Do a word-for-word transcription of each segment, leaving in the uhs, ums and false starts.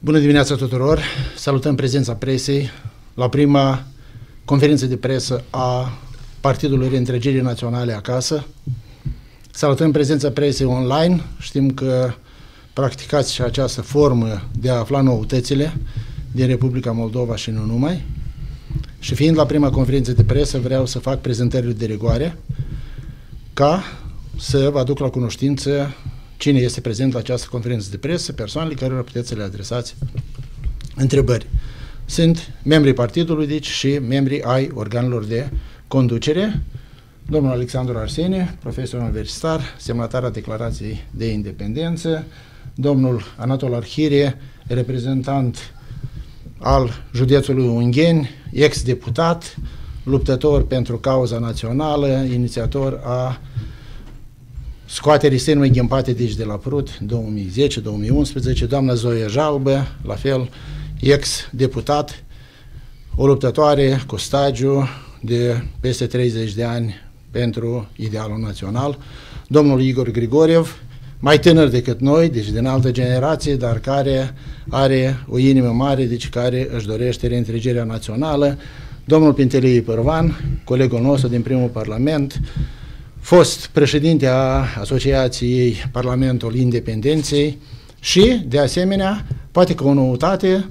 Bună dimineața tuturor! Salutăm prezența presei la prima conferință de presă a Partidului Reîntregirii Naționale acasă. Salutăm prezența presei online. Știm că practicați și această formă de a afla noutățile din Republica Moldova și nu numai. Și fiind la prima conferință de presă, vreau să fac prezentările de rigoare ca să vă aduc la cunoștință cine este prezent la această conferință de presă, persoanele cărora puteți să le adresați întrebări. Sunt membrii partidului, deci, și membrii ai organelor de conducere. Domnul Alexandru Arsenie, profesor universitar, semnatar a Declarației de Independență, domnul Anatol Arhirie, reprezentant al județului Ungheni, ex-deputat, luptător pentru cauza națională, inițiator a scoaterii sânului înghimpate deci de la Prut două mii zece două mii unsprezece, doamna Zoia Jalbă, la fel ex-deputat, o luptătoare cu stagiu de peste treizeci de ani pentru idealul național, domnul Igor Grigoriev, mai tânăr decât noi, deci din altă generație, dar care are o inimă mare, deci care își dorește reîntregirea națională, domnul Pintelie Părvan, colegul nostru din primul parlament, fost președinte a Asociației Parlamentul Independenței și, de asemenea, poate că o noutate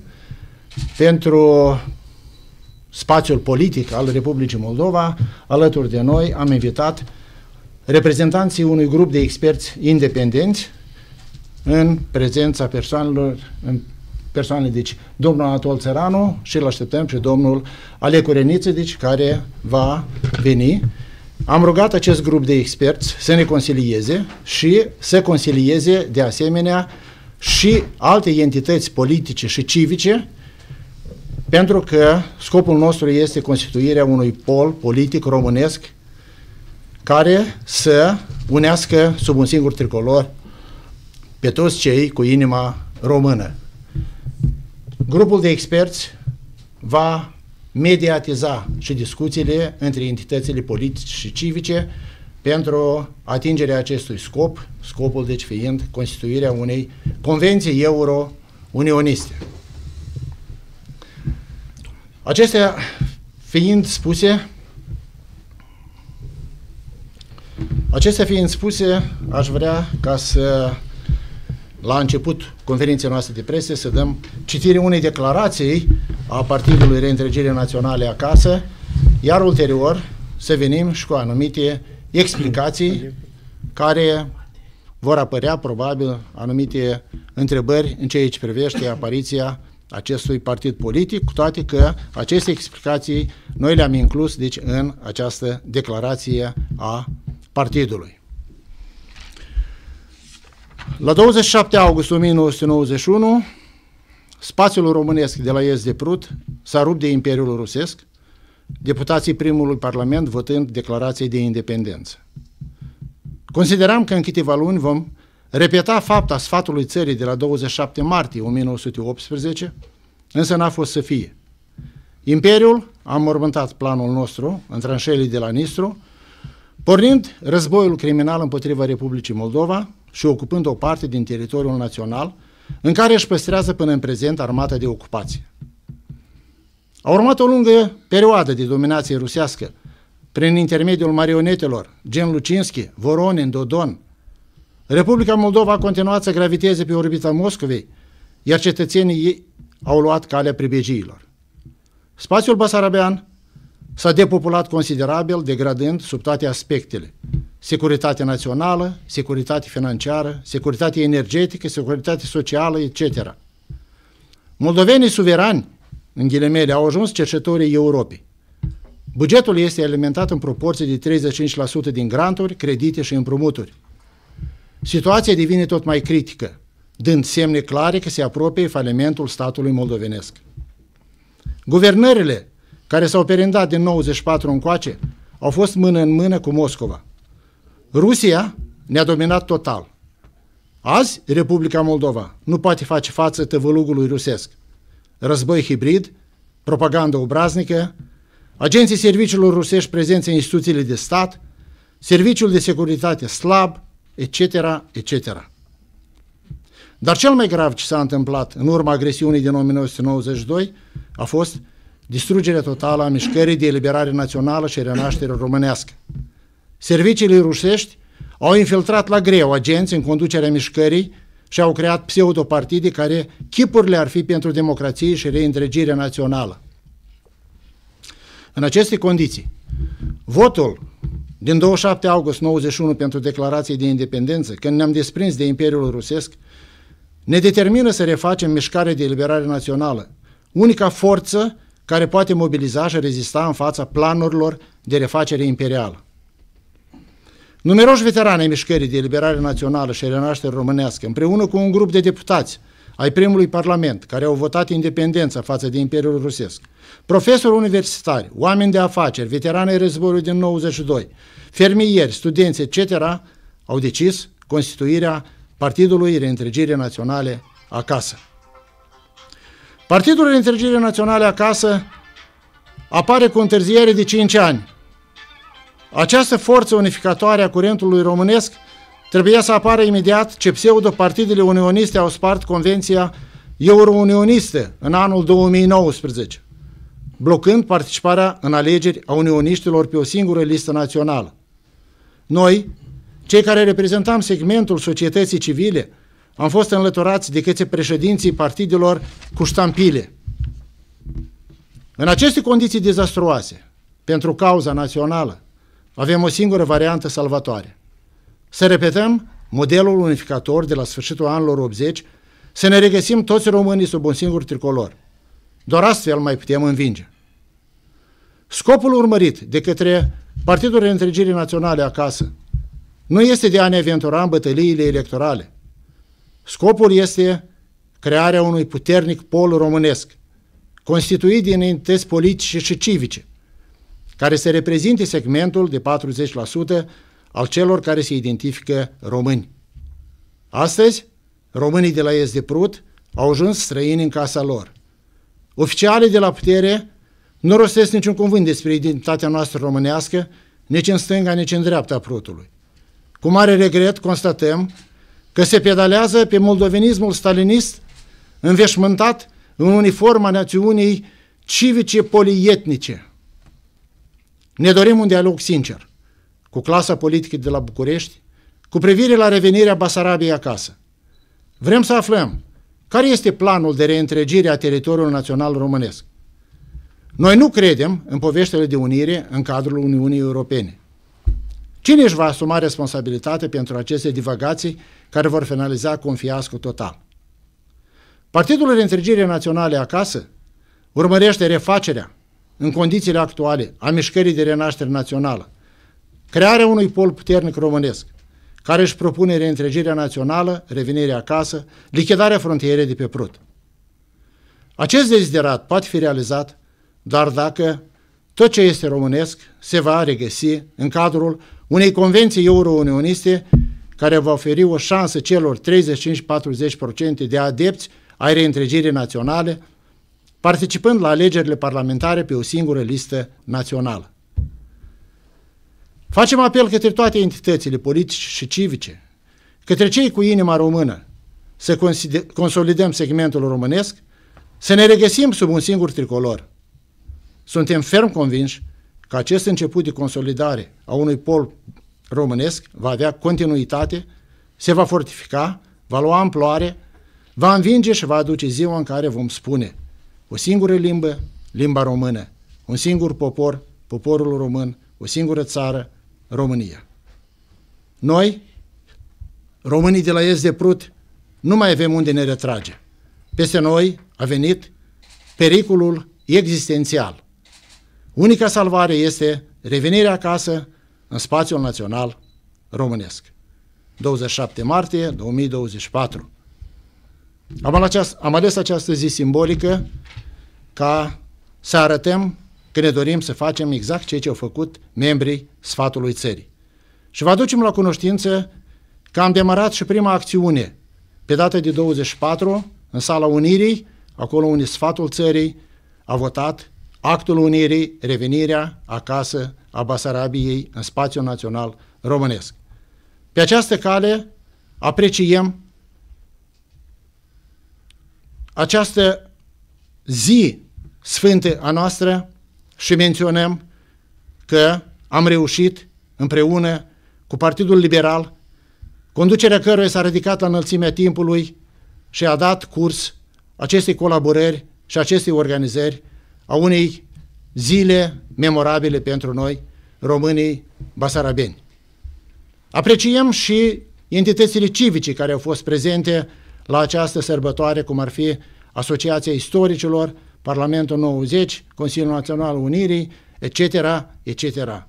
pentru spațiul politic al Republicii Moldova, alături de noi am invitat reprezentanții unui grup de experți independenți în prezența persoanelor, în persoane, deci domnul Anatol Țăranu și îl așteptăm și domnul Alecu Reniță, deci care va veni. Am rugat acest grup de experți să ne consilieze și să consilieze de asemenea și alte entități politice și civice, pentru că scopul nostru este constituirea unui pol politic românesc care să unească sub un singur tricolor pe toți cei cu inima română. Grupul de experți va mediatiza și discuțiile între entitățile politice și civice pentru atingerea acestui scop, scopul deci fiind constituirea unei convenții euro-unioniste. Acestea fiind spuse, acestea fiind spuse, aș vrea ca să, la început conferinței noastre de presă, să dăm citire unei declarații a Partidului Reîntregirii Naționale acasă, iar ulterior să venim și cu anumite explicații care vor apărea, probabil, anumite întrebări în ceea ce privește apariția acestui partid politic, cu toate că aceste explicații noi le-am inclus, deci, în această declarație a partidului. La douăzeci și șapte august o mie nouă sute nouăzeci și unu, spațiul românesc de la est de Prut s-a rupt de Imperiul Rusesc, deputații primului parlament votând declarației de independență. Consideram că în câteva luni vom repeta fapta sfatului țării de la douăzeci și șapte martie o mie nouă sute optsprezece, însă n-a fost să fie. Imperiul a înmormântat planul nostru în tranșeile de la Nistru, pornind războiul criminal împotriva Republicii Moldova și ocupând o parte din teritoriul național, în care își păstrează până în prezent armata de ocupație. A urmat o lungă perioadă de dominație rusească, prin intermediul marionetelor gen Lucinski, Voronin, Dodon. Republica Moldova a continuat să graviteze pe orbita Moscovei, iar cetățenii ei au luat calea pribegiilor. Spațiul basarabean s-a depopulat considerabil, degradând sub toate aspectele: securitate națională, securitate financiară, securitate energetică, securitate socială, et cetera. Moldovenii suverani, în ghilimele, au ajuns cercetătorii Europei. Bugetul este alimentat în proporție de treizeci și cinci la sută din granturi, credite și împrumuturi. Situația devine tot mai critică, dând semne clare că se apropie falimentul statului moldovenesc. Guvernările care s-au perindat din nouăzeci și patru încoace au fost mână în mână cu Moscova. Rusia ne-a dominat total. Azi, Republica Moldova nu poate face față tăvălugului rusesc. Război hibrid, propagandă obraznică, agenții serviciilor rusești prezenți în instituțiile de stat, serviciul de securitate slab, et cetera, et cetera. Dar cel mai grav ce s-a întâmplat în urma agresiunii din o mie nouă sute nouăzeci și doi a fost distrugerea totală a mișcării de eliberare națională și renaștere românească. Serviciile rusești au infiltrat la greu agenți în conducerea mișcării și au creat pseudopartide care chipurile ar fi pentru democrație și reîntregirea națională. În aceste condiții, votul din douăzeci și șapte august nouăzeci și unu pentru declarație de independență, când ne-am desprins de Imperiul Rusesc, ne determină să refacem mișcarea de eliberare națională, unica forță care poate mobiliza și rezista în fața planurilor de refacere imperială. Numeroși veterani ai mișcării de eliberare națională și renaștere românească, împreună cu un grup de deputați ai primului parlament, care au votat independența față de Imperiul Rusesc, profesori universitari, oameni de afaceri, veterani ai războiului din nouăzeci și doi, fermieri, studenți, et cetera, au decis constituirea Partidului Reîntregirii Naționale Acasă. Partidul Reîntregirii Naționale Acasă apare cu întârziere de cinci ani. Această forță unificatoare a curentului românesc trebuia să apară imediat ce pseudo-partidele unioniste au spart Convenția Euro-Unionistă în anul două mii nouăsprezece, blocând participarea în alegeri a unioniștilor pe o singură listă națională. Noi, cei care reprezentam segmentul societății civile, am fost înlăturați de către președinții partidelor cu ștampile. În aceste condiții dezastruoase, pentru cauza națională, avem o singură variantă salvatoare. Să repetăm modelul unificator de la sfârșitul anilor optzeci, să ne regăsim toți românii sub un singur tricolor. Doar astfel mai putem învinge. Scopul urmărit de către Partidul Reîntregirii Naționale Acasă nu este de a ne aventura în bătăliile electorale. Scopul este crearea unui puternic pol românesc, constituit din entități politice și civice, care să reprezinte segmentul de patruzeci la sută al celor care se identifică români. Astăzi, românii de la Est de Prut au ajuns străini în casa lor. Oficialii de la putere nu rostesc niciun cuvânt despre identitatea noastră românească, nici în stânga, nici în dreapta Prutului. Cu mare regret constatăm că se pedalează pe moldovenismul stalinist, înveșmântat în uniforma națiunii civice polietnice. Ne dorim un dialog sincer cu clasa politică de la București cu privire la revenirea Basarabiei acasă. Vrem să aflăm care este planul de reîntregire a teritoriului național românesc. Noi nu credem în poveștile de unire în cadrul Uniunii Europene. Cine își va asuma responsabilitatea pentru aceste divagații care vor finaliza cu un fiasco total? Partidul Reîntregirii Naționale Acasă urmărește refacerea în condițiile actuale a mișcării de renaștere națională, crearea unui pol puternic românesc, care își propune reîntregirea națională, revenirea acasă, lichidarea frontierei de pe Prut. Acest deziderat poate fi realizat doar dacă tot ce este românesc se va regăsi în cadrul unei convenții euro-unioniste care va oferi o șansă celor treizeci și cinci - patruzeci la sută de adepți ai reîntregirii naționale, participând la alegerile parlamentare pe o singură listă națională. Facem apel către toate entitățile politice și civice, către cei cu inima română, să consolidăm segmentul românesc, să ne regăsim sub un singur tricolor. Suntem ferm convinși că acest început de consolidare a unui pol românesc va avea continuitate, se va fortifica, va lua amploare, va învinge și va aduce ziua în care vom spune o singură limbă, limba română, un singur popor, poporul român, o singură țară, România. Noi, românii de la Est de Prut, nu mai avem unde ne retrage. Peste noi a venit pericolul existențial. Unica salvare este revenirea acasă în spațiul național românesc. douăzeci și șapte martie două mii douăzeci și patru. Am, aceast, am ales această zi simbolică ca să arătăm că ne dorim să facem exact ceea ce au făcut membrii Sfatului Țării. Și vă aducem la cunoștință că am demarat și prima acțiune pe data de douăzeci și patru în Sala Unirii, acolo unde Sfatul Țării a votat actul Unirii, revenirea acasă a Basarabiei în spațiul național românesc. Pe această cale apreciem această zi sfântă a noastră și menționăm că am reușit împreună cu Partidul Liberal, conducerea căruia s-a ridicat la înălțimea timpului și a dat curs acestei colaborări și acestei organizări a unei zile memorabile pentru noi, românii basarabeni. Apreciem și entitățile civice care au fost prezente la această sărbătoare, cum ar fi Asociația Istoricilor, Parlamentul nouăzeci, Consiliul Național Unirii, et cetera, et cetera.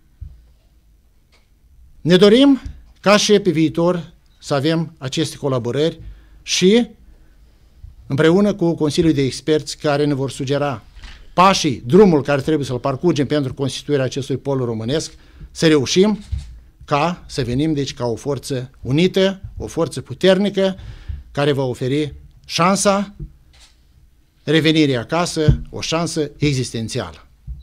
Ne dorim ca și pe viitor să avem aceste colaborări și împreună cu Consiliul de Experți care ne vor sugera pașii, drumul care trebuie să-l parcurgem pentru constituirea acestui pol românesc, să reușim ca să venim deci ca o forță unită, o forță puternică care va oferi șansa revenirii acasă, o șansă existențială.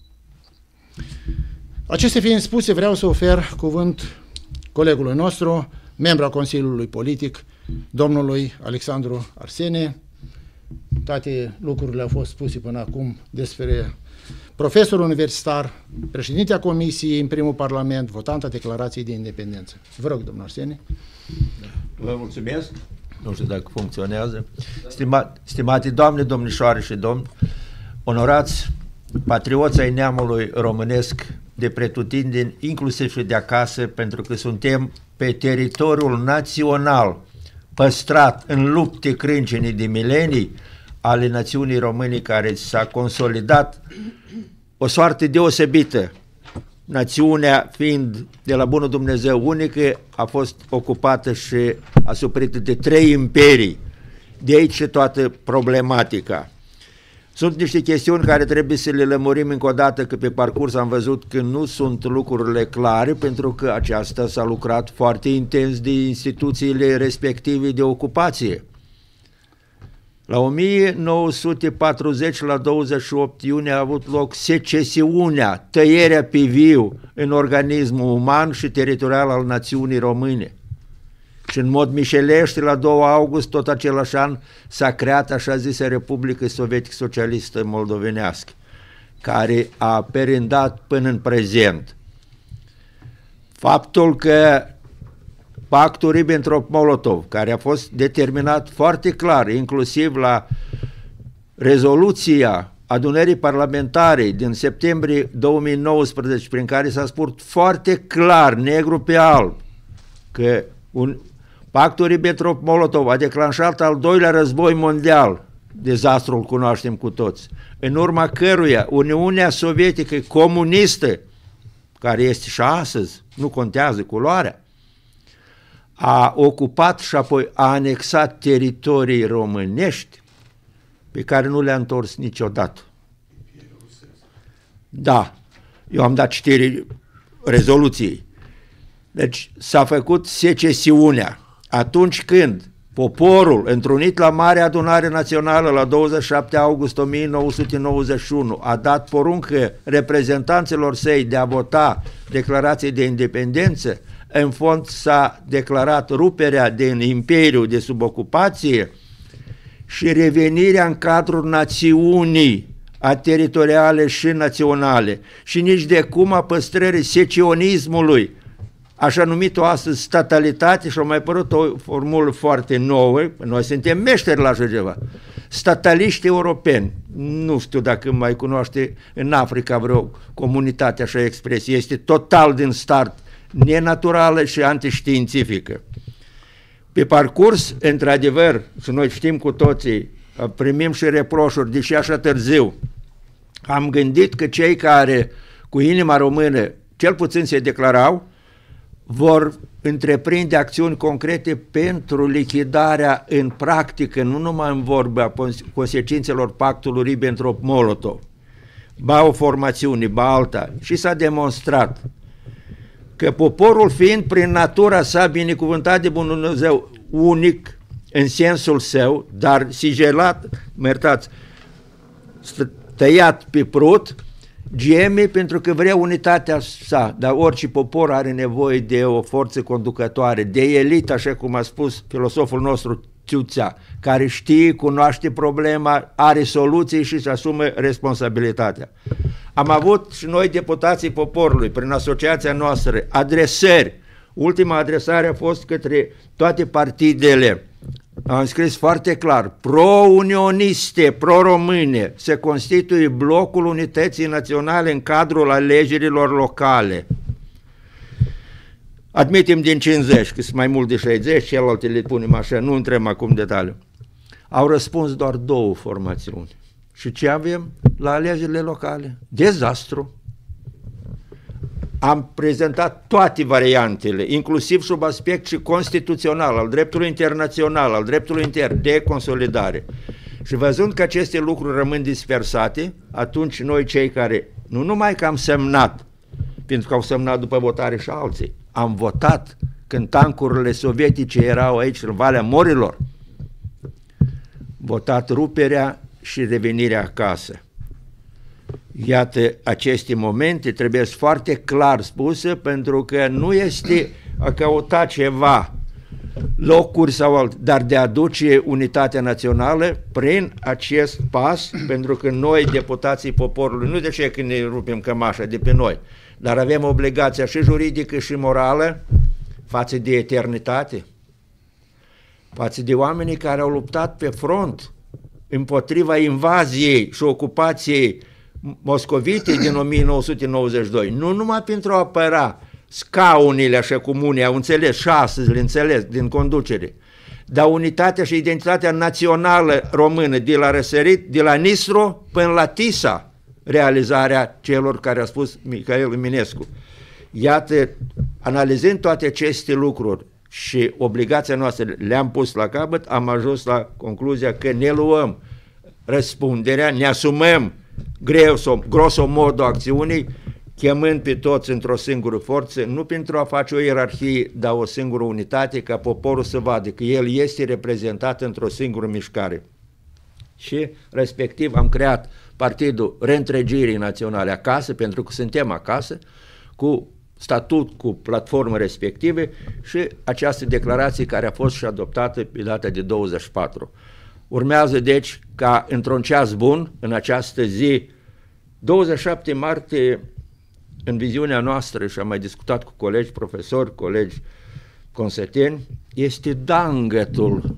Acestea fiind spuse, vreau să ofer cuvânt colegului nostru, membru al Consiliului Politic, domnului Alexandru Arsene. Toate lucrurile au fost spuse până acum despre profesor universitar, președintea Comisiei în primul Parlament, votanta Declarației de Independență. Vă rog, domnul Arsene. Vă mulțumesc. Nu știu dacă funcționează. Stima, stimate doamne, domnișoare și domni, onorați patrioți ai neamului românesc de pretutindeni, inclusiv și de acasă, pentru că suntem pe teritoriul național păstrat în lupte crâncene de milenii ale națiunii române, care s-a consolidat o soartă deosebită. Națiunea fiind de la bunul Dumnezeu unică, a fost ocupată și asuprită de trei imperii. De aici și toată problematica. Sunt niște chestiuni care trebuie să le lămurim încă o dată, că pe parcurs am văzut că nu sunt lucrurile clare, pentru că aceasta s-a lucrat foarte intens de instituțiile respective de ocupație. La o mie nouă sute patruzeci, la douăzeci și opt iunie, a avut loc secesiunea, tăierea pe viu în organismul uman și teritorial al națiunii române. Și în mod mișelește, la doi august, tot același an, s-a creat așa zisă Republică Sovietică-Socialistă Moldovenească, care a perindat până în prezent. Faptul că pactul Ribbentrop-Molotov, care a fost determinat foarte clar, inclusiv la rezoluția adunării parlamentare din septembrie două mii nouăsprezece, prin care s-a spus foarte clar, negru pe alb, că un pactul Ribbentrop-Molotov a declanșat al doilea război mondial, dezastrul cunoaștem cu toți, în urma căruia Uniunea Sovietică comunistă, care este și astăzi, nu contează culoarea, a ocupat și apoi a anexat teritorii românești pe care nu le-a întors niciodată. Da, eu am dat citire rezoluției. Deci s-a făcut secesiunea. Atunci când poporul, întrunit la Marea Adunare Națională la douăzeci și șapte august o mie nouă sute nouăzeci și unu, a dat poruncă reprezentanților săi de a vota declarație de independență, în fond s-a declarat ruperea din imperiu de sub ocupație și revenirea în cadrul națiunii, a teritoriale și naționale, și nici de cum a păstrării secionismului, așa numit-o astăzi statalitate, și a mai părut o formulă foarte nouă, noi suntem meșteri la așa ceva, stataliști europeni. Nu știu dacă mai cunoaște în Africa vreo comunitate așa expresie, este total din start nenaturală și antiștiințifică. Pe parcurs, într-adevăr, și noi știm cu toții, primim și reproșuri, deși așa târziu, am gândit că cei care cu inima română cel puțin se declarau, vor întreprinde acțiuni concrete pentru lichidarea în practică, nu numai în vorba a consecințelor pactului Ribbentrop-Molotov, ba o formațiune, ba alta, și s-a demonstrat că poporul, fiind prin natura sa binecuvântat de Bunul Dumnezeu, unic în sensul său, dar sigelat, mă iertați, tăiat pe prut, geme pentru că vrea unitatea sa, dar orice popor are nevoie de o forță conducătoare, de elită, așa cum a spus filosoful nostru instituția care știe, cunoaște problema, are soluții și își asumă responsabilitatea. Am avut și noi, deputații poporului, prin asociația noastră, adresări. Ultima adresare a fost către toate partidele. Am scris foarte clar: pro-unioniste, pro-române, se constituie blocul Unității Naționale în cadrul alegerilor locale. Admitem din cincizeci, că sunt mai mult de șaizeci, celelalte le punem așa, nu intrăm acum în detaliu. Au răspuns doar două formațiuni. Și ce avem la alegerile locale? Dezastru. Am prezentat toate variantele, inclusiv sub aspect și constituțional, al dreptului internațional, al dreptului intern, de consolidare. Și văzând că aceste lucruri rămân dispersate, atunci noi cei care, nu numai că am semnat, pentru că au semnat după votare și alții, am votat când tancurile sovietice erau aici în Valea Morilor, votat ruperea și revenirea acasă. Iată, aceste momente trebuie foarte clar spuse, pentru că nu este a căuta ceva, locuri sau alt, dar de a aduce unitatea națională prin acest pas, pentru că noi, deputații poporului, nu de ce că ne rupem cămașa de pe noi, dar avem obligația și juridică și morală față de eternitate, față de oamenii care au luptat pe front împotriva invaziei și ocupației moscovite din o mie nouă sute nouăzeci și doi, nu numai pentru a apăra scaunile așa cum unii au înțeles și astăzi le înțeles din conducere, dar unitatea și identitatea națională română de la răsărit, de la Nistru până la Tisa, realizarea celor care a spus Mihail Eminescu. Iată, analizând toate aceste lucruri și obligația noastră le-am pus la capăt, am ajuns la concluzia că ne luăm răspunderea, ne asumăm grosomodul acțiunii, chemând pe toți într-o singură forță, nu pentru a face o ierarhie, dar o singură unitate, ca poporul să vadă că el este reprezentat într-o singură mișcare. Și respectiv am creat Partidul Reîntregirii Naționale acasă, pentru că suntem acasă, cu statut, cu platformă respective și această declarație care a fost și adoptată pe data de douăzeci și patru. Urmează deci ca într-un ceas bun, în această zi, douăzeci și șapte martie, în viziunea noastră, și am mai discutat cu colegi profesori, colegi conseteni, este dangătul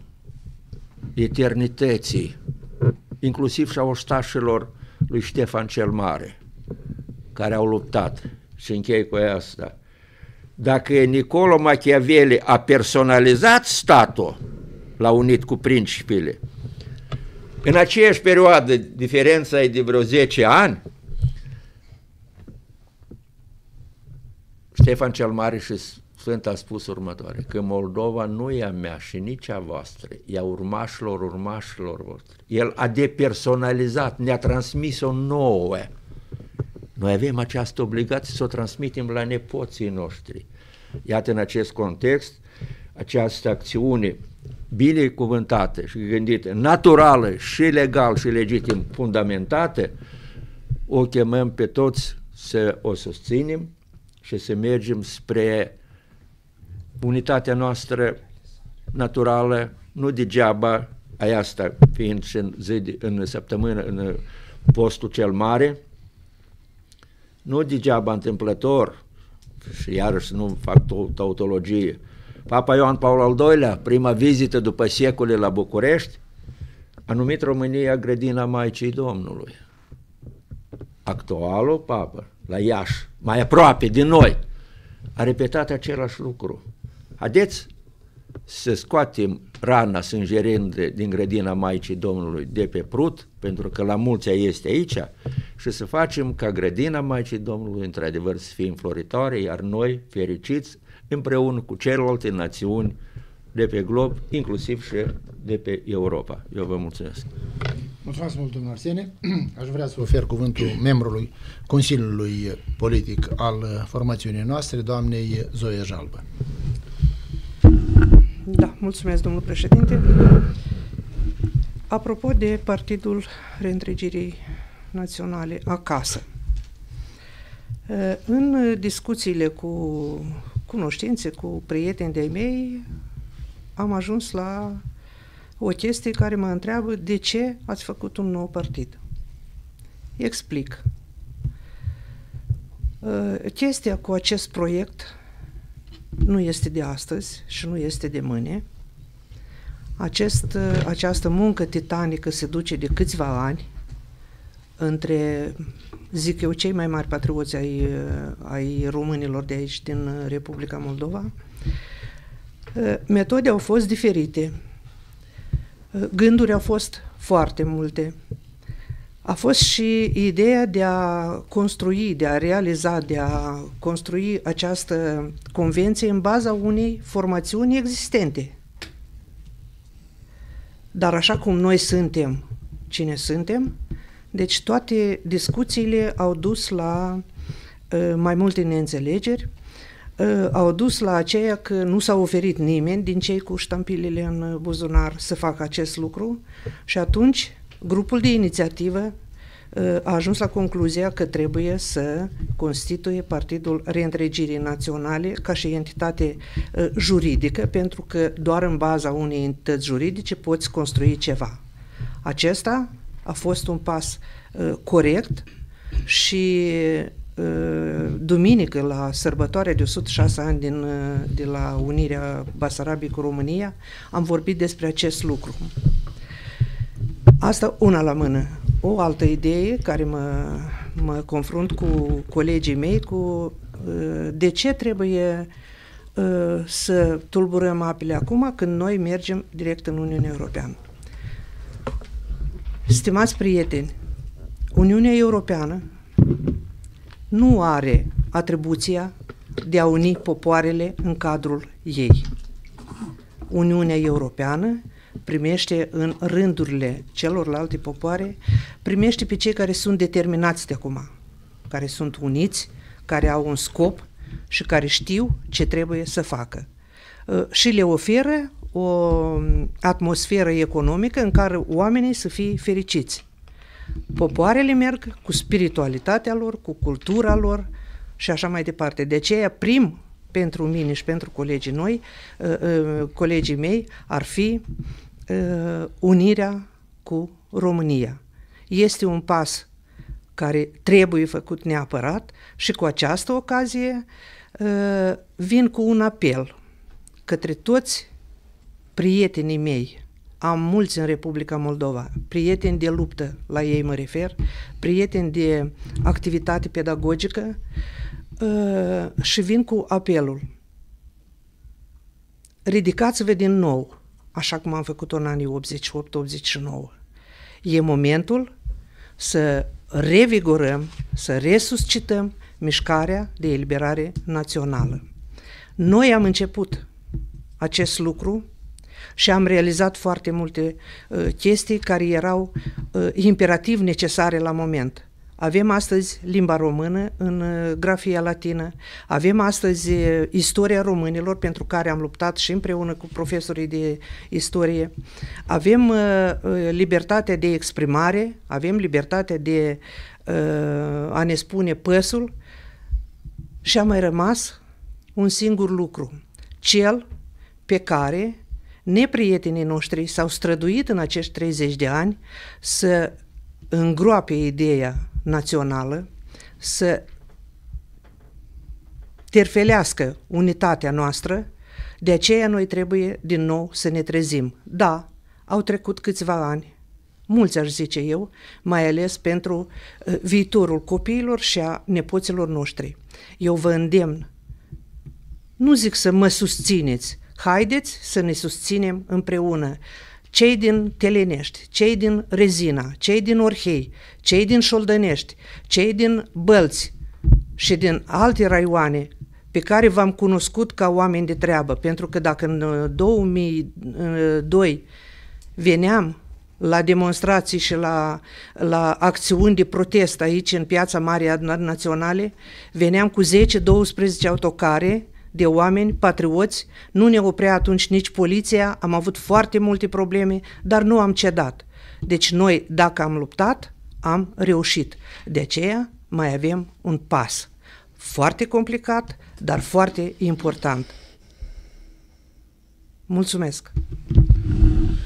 eternității, inclusiv și a ostașilor lui Ștefan cel Mare, care au luptat. Și închei cu asta. Dacă Niccolo Machiavelli a personalizat statul, l-a unit cu principiile, în aceeași perioadă, diferența e de vreo zece ani, Ștefan cel Mare și Sfânt a spus următoare, că Moldova nu e a mea și nici a voastră, e a urmașilor urmașilor voștri. El a depersonalizat, ne-a transmis-o nouă. Noi avem această obligație să o transmitem la nepoții noștri. Iată, în acest context, această acțiune binecuvântată și gândită, naturală și legal și legitim fundamentată, o chemăm pe toți să o susținem și să mergem spre unitatea noastră naturală, nu degeaba, aia asta fiind și în, zi, în săptămână, în postul cel mare, nu degeaba întâmplător, și iarăși nu fac tautologie, Papa Ioan Paul al doilea, prima vizită după secole la București, a numit România grădina Maicii Domnului. Actualul Papa, la Iași, mai aproape de noi, a repetat același lucru. Haideți să scoatem rana sângerândă din grădina Maicii Domnului de pe Prut, pentru că la mulți este aici, și să facem ca grădina Maicii Domnului într-adevăr să fie înfloritoare, iar noi, fericiți, împreună cu celelalte națiuni de pe glob, inclusiv și de pe Europa. Eu vă mulțumesc. Mulțumesc mult, domnul Arsene. Aș vrea să ofer cuvântul membrului Consiliului Politic al formațiunii noastre, doamnei Zoe Jalbă. Da, mulțumesc, domnul președinte. Apropo de Partidul Reîntregirii Naționale acasă, în discuțiile cu cunoștințe, cu prieteni de-ai mei, am ajuns la o chestie care mă întreabă de ce ați făcut un nou partid. Explic. Chestia cu acest proiect nu este de astăzi și nu este de mâine. Acest, această muncă titanică se duce de câțiva ani între, zic eu, cei mai mari patrioți ai, ai românilor de aici, din Republica Moldova. Metode au fost diferite, gânduri au fost foarte multe. A fost și ideea de a construi, de a realiza, de a construi această convenție în baza unei formațiuni existente. Dar așa cum noi suntem cine suntem, deci toate discuțiile au dus la uh, mai multe neînțelegeri, uh, au dus la aceea că nu s-a oferit nimeni din cei cu ștampilele în buzunar să facă acest lucru și atunci grupul de inițiativă a ajuns la concluzia că trebuie să constituie Partidul Reîntregirii Naționale ca și entitate uh, juridică, pentru că doar în baza unei entități juridice poți construi ceva. Acesta a fost un pas uh, corect și uh, duminică, la sărbătoarea de o sută șase ani din, uh, de la unirea Basarabiei cu România, am vorbit despre acest lucru. Asta una la mână. O altă idee care mă, mă confrunt cu colegii mei, cu de ce trebuie uh, să tulburăm apele acum când noi mergem direct în Uniunea Europeană. Stimați prieteni, Uniunea Europeană nu are atribuția de a uni popoarele în cadrul ei. Uniunea Europeană primește în rândurile celorlalte popoare, primește pe cei care sunt determinați de acum, care sunt uniți, care au un scop și care știu ce trebuie să facă. Și le oferă o atmosferă economică în care oamenii să fie fericiți. Popoarele merg cu spiritualitatea lor, cu cultura lor și așa mai departe. De aceea, prim pentru mine și pentru colegii noi, colegii mei, ar fi unirea cu România. Este un pas care trebuie făcut neapărat și cu această ocazie vin cu un apel către toți prietenii mei. Am mulți în Republica Moldova, prieteni de luptă, la ei mă refer, prieteni de activitate pedagogică și vin cu apelul. Ridicați-vă din nou, așa cum am făcut-o în anii optzeci și opt optzeci și nouă. E momentul să revigorăm, să resuscităm mișcarea de eliberare națională. Noi am început acest lucru și am realizat foarte multe uh, chestii care erau uh, imperativ necesare la moment. Avem astăzi limba română în uh, grafia latină, avem astăzi uh, istoria românilor, pentru care am luptat și împreună cu profesorii de istorie, avem uh, uh, libertatea de exprimare, avem libertatea de uh, a ne spune păsul și a mai rămas un singur lucru, cel pe care neprietenii noștri s-au străduit în acești treizeci de ani să îngroape ideea națională, să terfelească unitatea noastră. De aceea noi trebuie din nou să ne trezim. Da, au trecut câțiva ani, mulți aș zice eu, mai ales pentru uh, viitorul copiilor și a nepoților noștri. Eu vă îndemn, nu zic să mă susțineți, haideți să ne susținem împreună. Cei din Telenești, cei din Rezina, cei din Orhei, cei din Șoldănești, cei din Bălți și din alte raioane pe care v-am cunoscut ca oameni de treabă, pentru că dacă în două mii doi veneam la demonstrații și la, la acțiuni de protest aici în Piața Marii Adunări Naționale, veneam cu zece douăsprezece autocare de oameni patrioți, nu ne oprea atunci nici poliția, am avut foarte multe probleme, dar nu am cedat. Deci noi, dacă am luptat, am reușit. De aceea mai avem un pas foarte complicat, dar foarte important. Mulțumesc!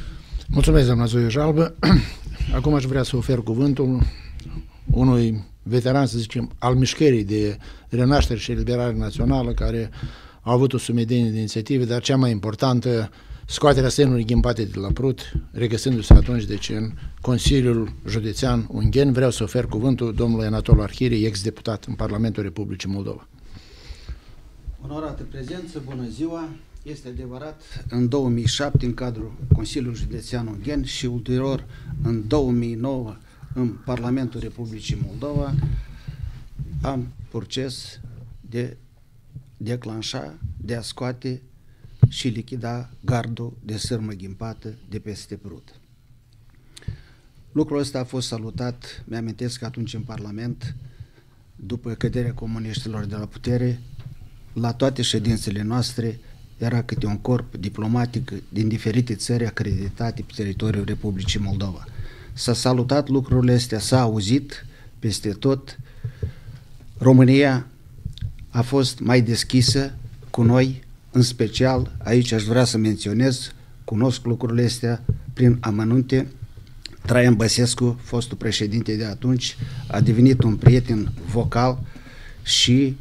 Mulțumesc, doamna Zoe Jalbă. Acum aș vrea să ofer cuvântul unui veteran, să zicem, al mișcării de renaștere și eliberare națională, care a avut o sumedenie de inițiative, dar cea mai importantă, scoaterea semnului ghimpate de la Prut, regăsându-se atunci deci în Consiliul Județean Ungheni. Vreau să ofer cuvântul domnului Anatol Arhire, ex-deputat în Parlamentul Republicii Moldova. Onorată prezență, bună ziua! Este adevărat, în două mii șapte, în cadrul Consiliului Județean Ungheni și ulterior în două mii nouă în Parlamentul Republicii Moldova, am proces de declanșa, de a scoate și lichida gardul de sârmă ghimpată de peste Prut. Lucrul ăsta a fost salutat, mi-amintesc că atunci în Parlament, după căderea comuniștilor de la putere, la toate ședințele noastre era câte un corp diplomatic din diferite țări acreditate pe teritoriul Republicii Moldova. S-a salutat lucrurile astea, s-a auzit peste tot. România a fost mai deschisă cu noi, în special, aici aș vrea să menționez, cunosc lucrurile astea prin amănunte. Traian Băsescu, fostul președinte de atunci, a devenit un prieten vocal și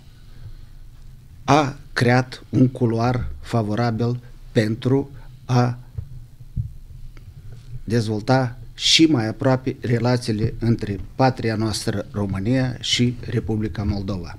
a creat un culoar favorabil pentru a dezvolta și mai aproape relațiile între patria noastră România și Republica Moldova.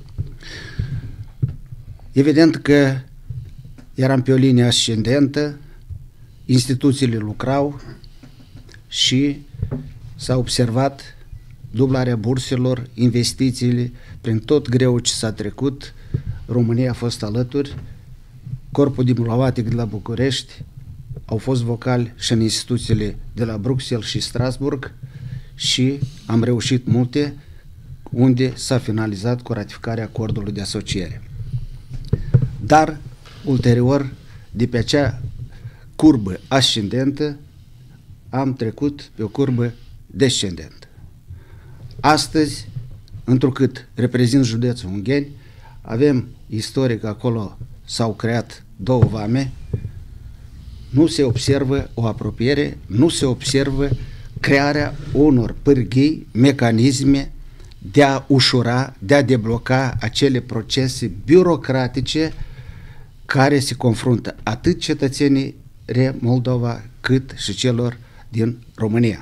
Evident că eram pe o linie ascendentă, instituțiile lucrau și s-a observat dublarea burselor, investițiile, prin tot greul ce s-a trecut, România a fost alături, corpul diplomatic de la București, au fost vocali și în instituțiile de la Bruxelles și Strasburg și am reușit multe, unde s-a finalizat cu ratificarea acordului de asociere. Dar, ulterior, de pe acea curbă ascendentă, am trecut pe o curbă descendentă. Astăzi, întrucât reprezint județul Ungheni, avem istoric acolo, s-au creat două vame, nu se observă o apropiere, nu se observă crearea unor pârghii, mecanisme de a ușura, de a debloca acele procese birocratice care se confruntă atât cetățenii Moldova cât și celor din România.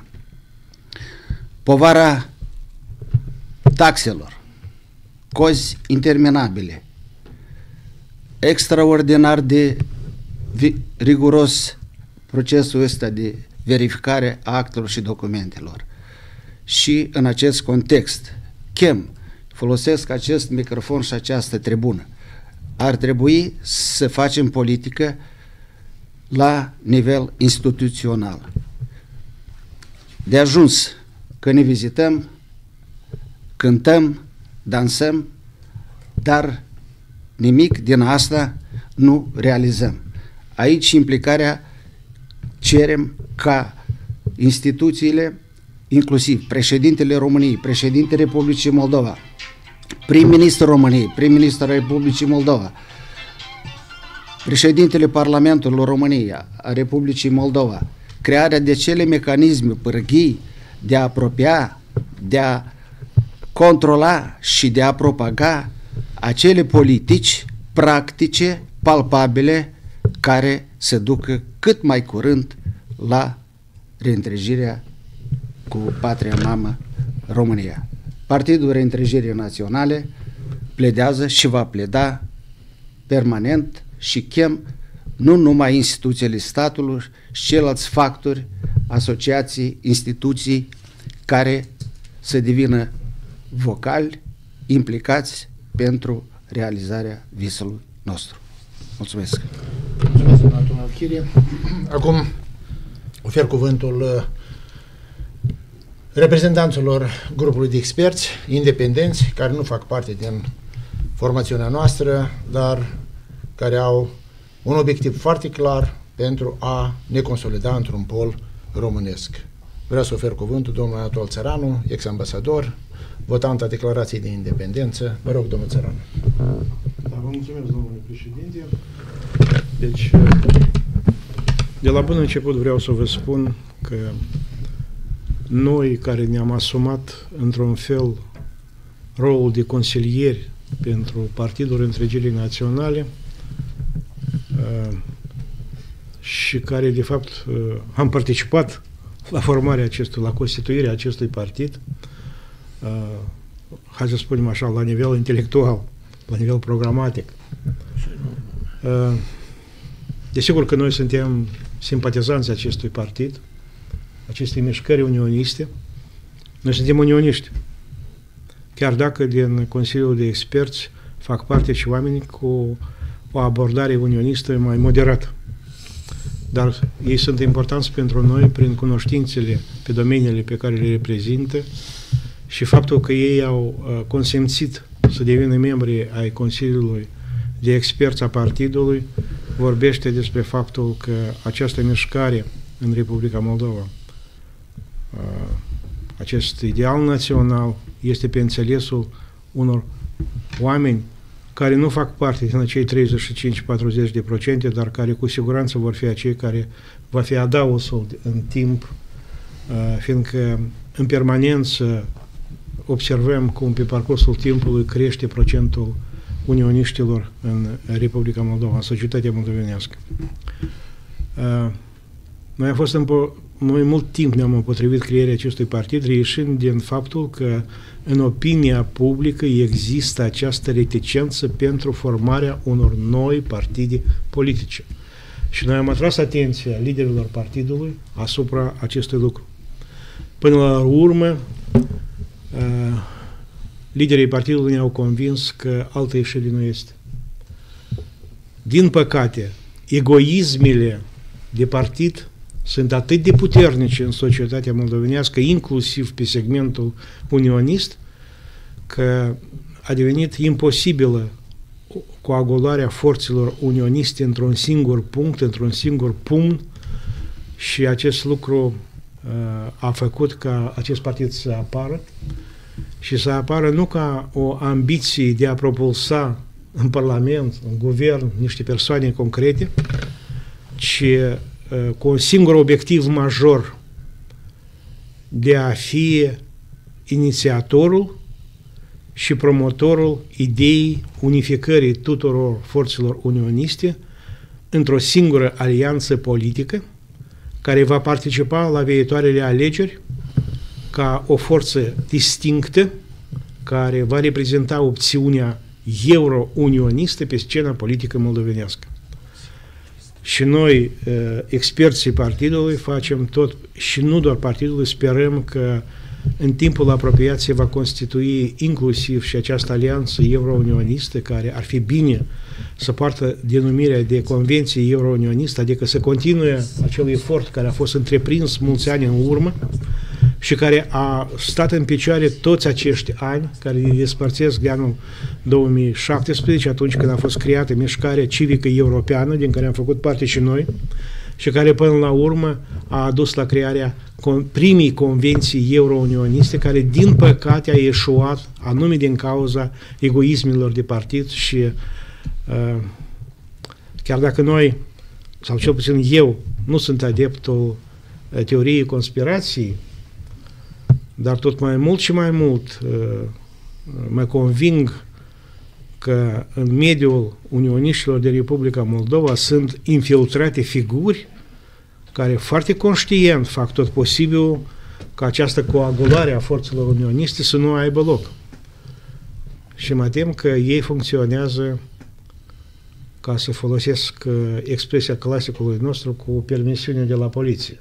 Povara taxelor, cozi interminabile, extraordinar de riguros procesul ăsta de verificare a actelor și documentelor. Și în acest context chem, folosesc acest microfon și această tribună. Ar trebui să facem politică la nivel instituțional. De ajuns că ne vizităm, cântăm, dansăm, dar nimic din asta nu realizăm. Aici implicarea cerem ca instituțiile, inclusiv președintele României, președintele Republicii Moldova, prim-ministrul României, prim-ministrul Republicii Moldova, președintele Parlamentului României, a Republicii Moldova, crearea de cele mecanisme, pârghii de a apropia, de a controla și de a propaga acele politici practice, palpabile, care se ducă cât mai curând la reîntregirea cu patria mamă România. Partidul Reîntregirii Naționale pledează și va pleda permanent și chem nu numai instituțiile statului și ceilalți factori, asociații, instituții care să devină vocali, implicați pentru realizarea visului nostru. Mulțumesc! Mulțumesc, doamna Arhire. Acum ofer cuvântul reprezentanților grupului de experți independenți care nu fac parte din formațiunea noastră, dar care au un obiectiv foarte clar pentru a ne consolida într-un pol românesc. Vreau să ofer cuvântul domnului Anatol Țăranu, ex-ambasador, votant a declarației de independență. Vă rog, domnul Țăranu. Da, vă mulțumesc, domnule președinte. Deci, De la bun început vreau să vă spun că noi care ne-am asumat într-un fel rolul de consilieri pentru Partidul Întregirii Naționale uh, și care de fapt uh, am participat la formarea acestui, la constituirea acestui partid, uh, hai să spunem așa, la nivel intelectual, la nivel programatic. Uh, desigur că noi suntem simpatizanți acestui partid, acestei mișcări unioniste. Noi suntem unioniști. Chiar dacă din Consiliul de Experți fac parte și oameni cu o abordare unionistă mai moderată. Dar ei sunt importanți pentru noi prin cunoștințele pe domeniile pe care le reprezintă și faptul că ei au uh, consimțit să devină membri ai Consiliului de Experți a partidului vorbește despre faptul că această mișcare în Republica Moldova, uh, acest ideal național, este pe înțelesul unor oameni care nu fac parte din acei treizeci și cinci patruzeci de procente, dar care cu siguranță vor fi acei care va fi adaosul în timp, fiindcă în permanență observăm cum pe parcursul timpului crește procentul unioniștilor în Republica Moldova, în societatea moldovenească. Noi am fost în noi mult timp ne-am împotrivit creierii acestui partid, reieșind din faptul că în opinia publică există această reticență pentru formarea unor noi partide politice. Și noi am atras atenția liderilor partidului asupra acestui lucru. Până la urmă, liderii partidului ne-au convins că altă ieșire nu este. Din păcate, egoismele de partid sunt atât de puternice în societatea moldovenească, inclusiv pe segmentul unionist, că a devenit imposibilă coagularea forțelor unioniste într-un singur punct, într-un singur pumn, și acest lucru uh, a făcut ca acest partid să apară și să apară nu ca o ambiție de a propulsa în Parlament, în Guvern, niște persoane concrete, ci cu un singur obiectiv major de a fi inițiatorul și promotorul ideii unificării tuturor forțelor unioniste într-o singură alianță politică care va participa la viitoarele alegeri ca o forță distinctă care va reprezenta opțiunea euro-unionistă pe scena politică moldovenească. Și noi, experții partidului, facem tot, și nu doar partidului, sperăm că în timpul apropiat se va constitui inclusiv și această alianță euro-unionistă, care ar fi bine să poartă denumirea de Convenție euro-unionistă, adică să continue acel efort care a fost întreprins mulți ani în urmă și care a stat în picioare toți acești ani, care îi despărțesc de anul două mii șaptesprezece, atunci când a fost creată mișcarea civică europeană, din care am făcut parte și noi, și care până la urmă a adus la crearea primii convenții euro-unioniste, care din păcate a eșuat anume din cauza egoismelor de partid și uh, chiar dacă noi, sau cel puțin eu, nu sunt adeptul uh, teoriei conspirației, dar tot mai mult și mai mult uh, mă conving că în mediul unioniștilor de Republica Moldova sunt infiltrate figuri care foarte conștient fac tot posibilul ca această coagulare a forțelor unioniste să nu aibă loc. Și mă tem că ei funcționează, ca să folosesc expresia clasicului nostru, cu permisiune de la poliție.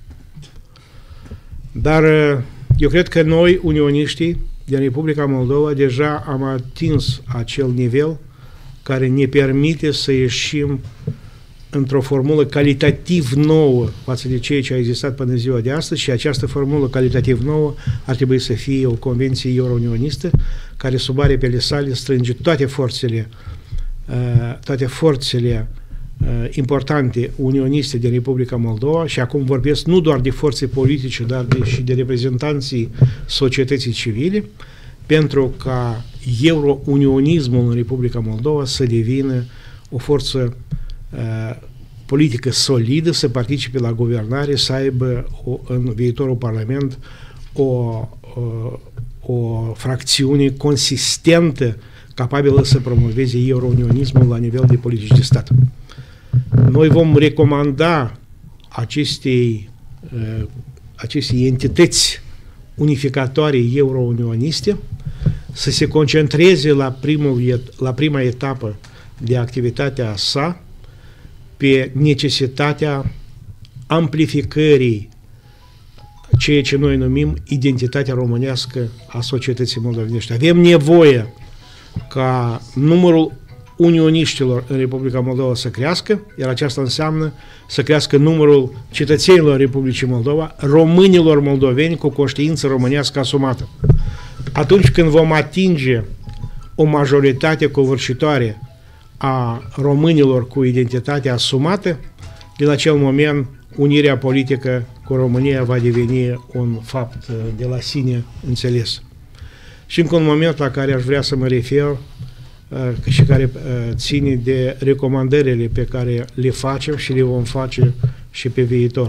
Dar eu cred că noi, unioniștii din Republica Moldova, deja am atins acel nivel care ne permite să ieșim într-o formulă calitativ nouă față de ceea ce a existat până în ziua de astăzi, și această formulă calitativ nouă ar trebui să fie o convenție euro-unionistă care sub aripile sale strânge toate forțele toate forțele importante unioniste din Republica Moldova, și acum vorbesc nu doar de forțe politice, dar de, și de reprezentanții societății civile, pentru ca euro-unionismul în Republica Moldova să devină o forță uh, politică solidă, să participe la guvernare, să aibă o, în viitorul Parlament o, o, o fracțiune consistentă, capabilă să promoveze eurounionismul la nivel de politici de stat. Noi vom recomanda acestei, acestei entități unificatoare eurounioniste să se concentreze la, primul, la prima etapă de activitatea sa pe necesitatea amplificării ceea ce noi numim identitatea românească a societății moldovenești. Avem nevoie ca numărul unioniștilor în Republica Moldova să crească, iar aceasta înseamnă să crească numărul cetățenilor Republicii Moldova, românilor moldoveni cu conștiință românească asumată. Atunci când vom atinge o majoritate covârșitoare a românilor cu identitatea asumată, din acel moment unirea politică cu România va deveni un fapt de la sine înțeles. Și încă un moment la care aș vrea să mă refer și care ține de recomandările pe care le facem și le vom face și pe viitor.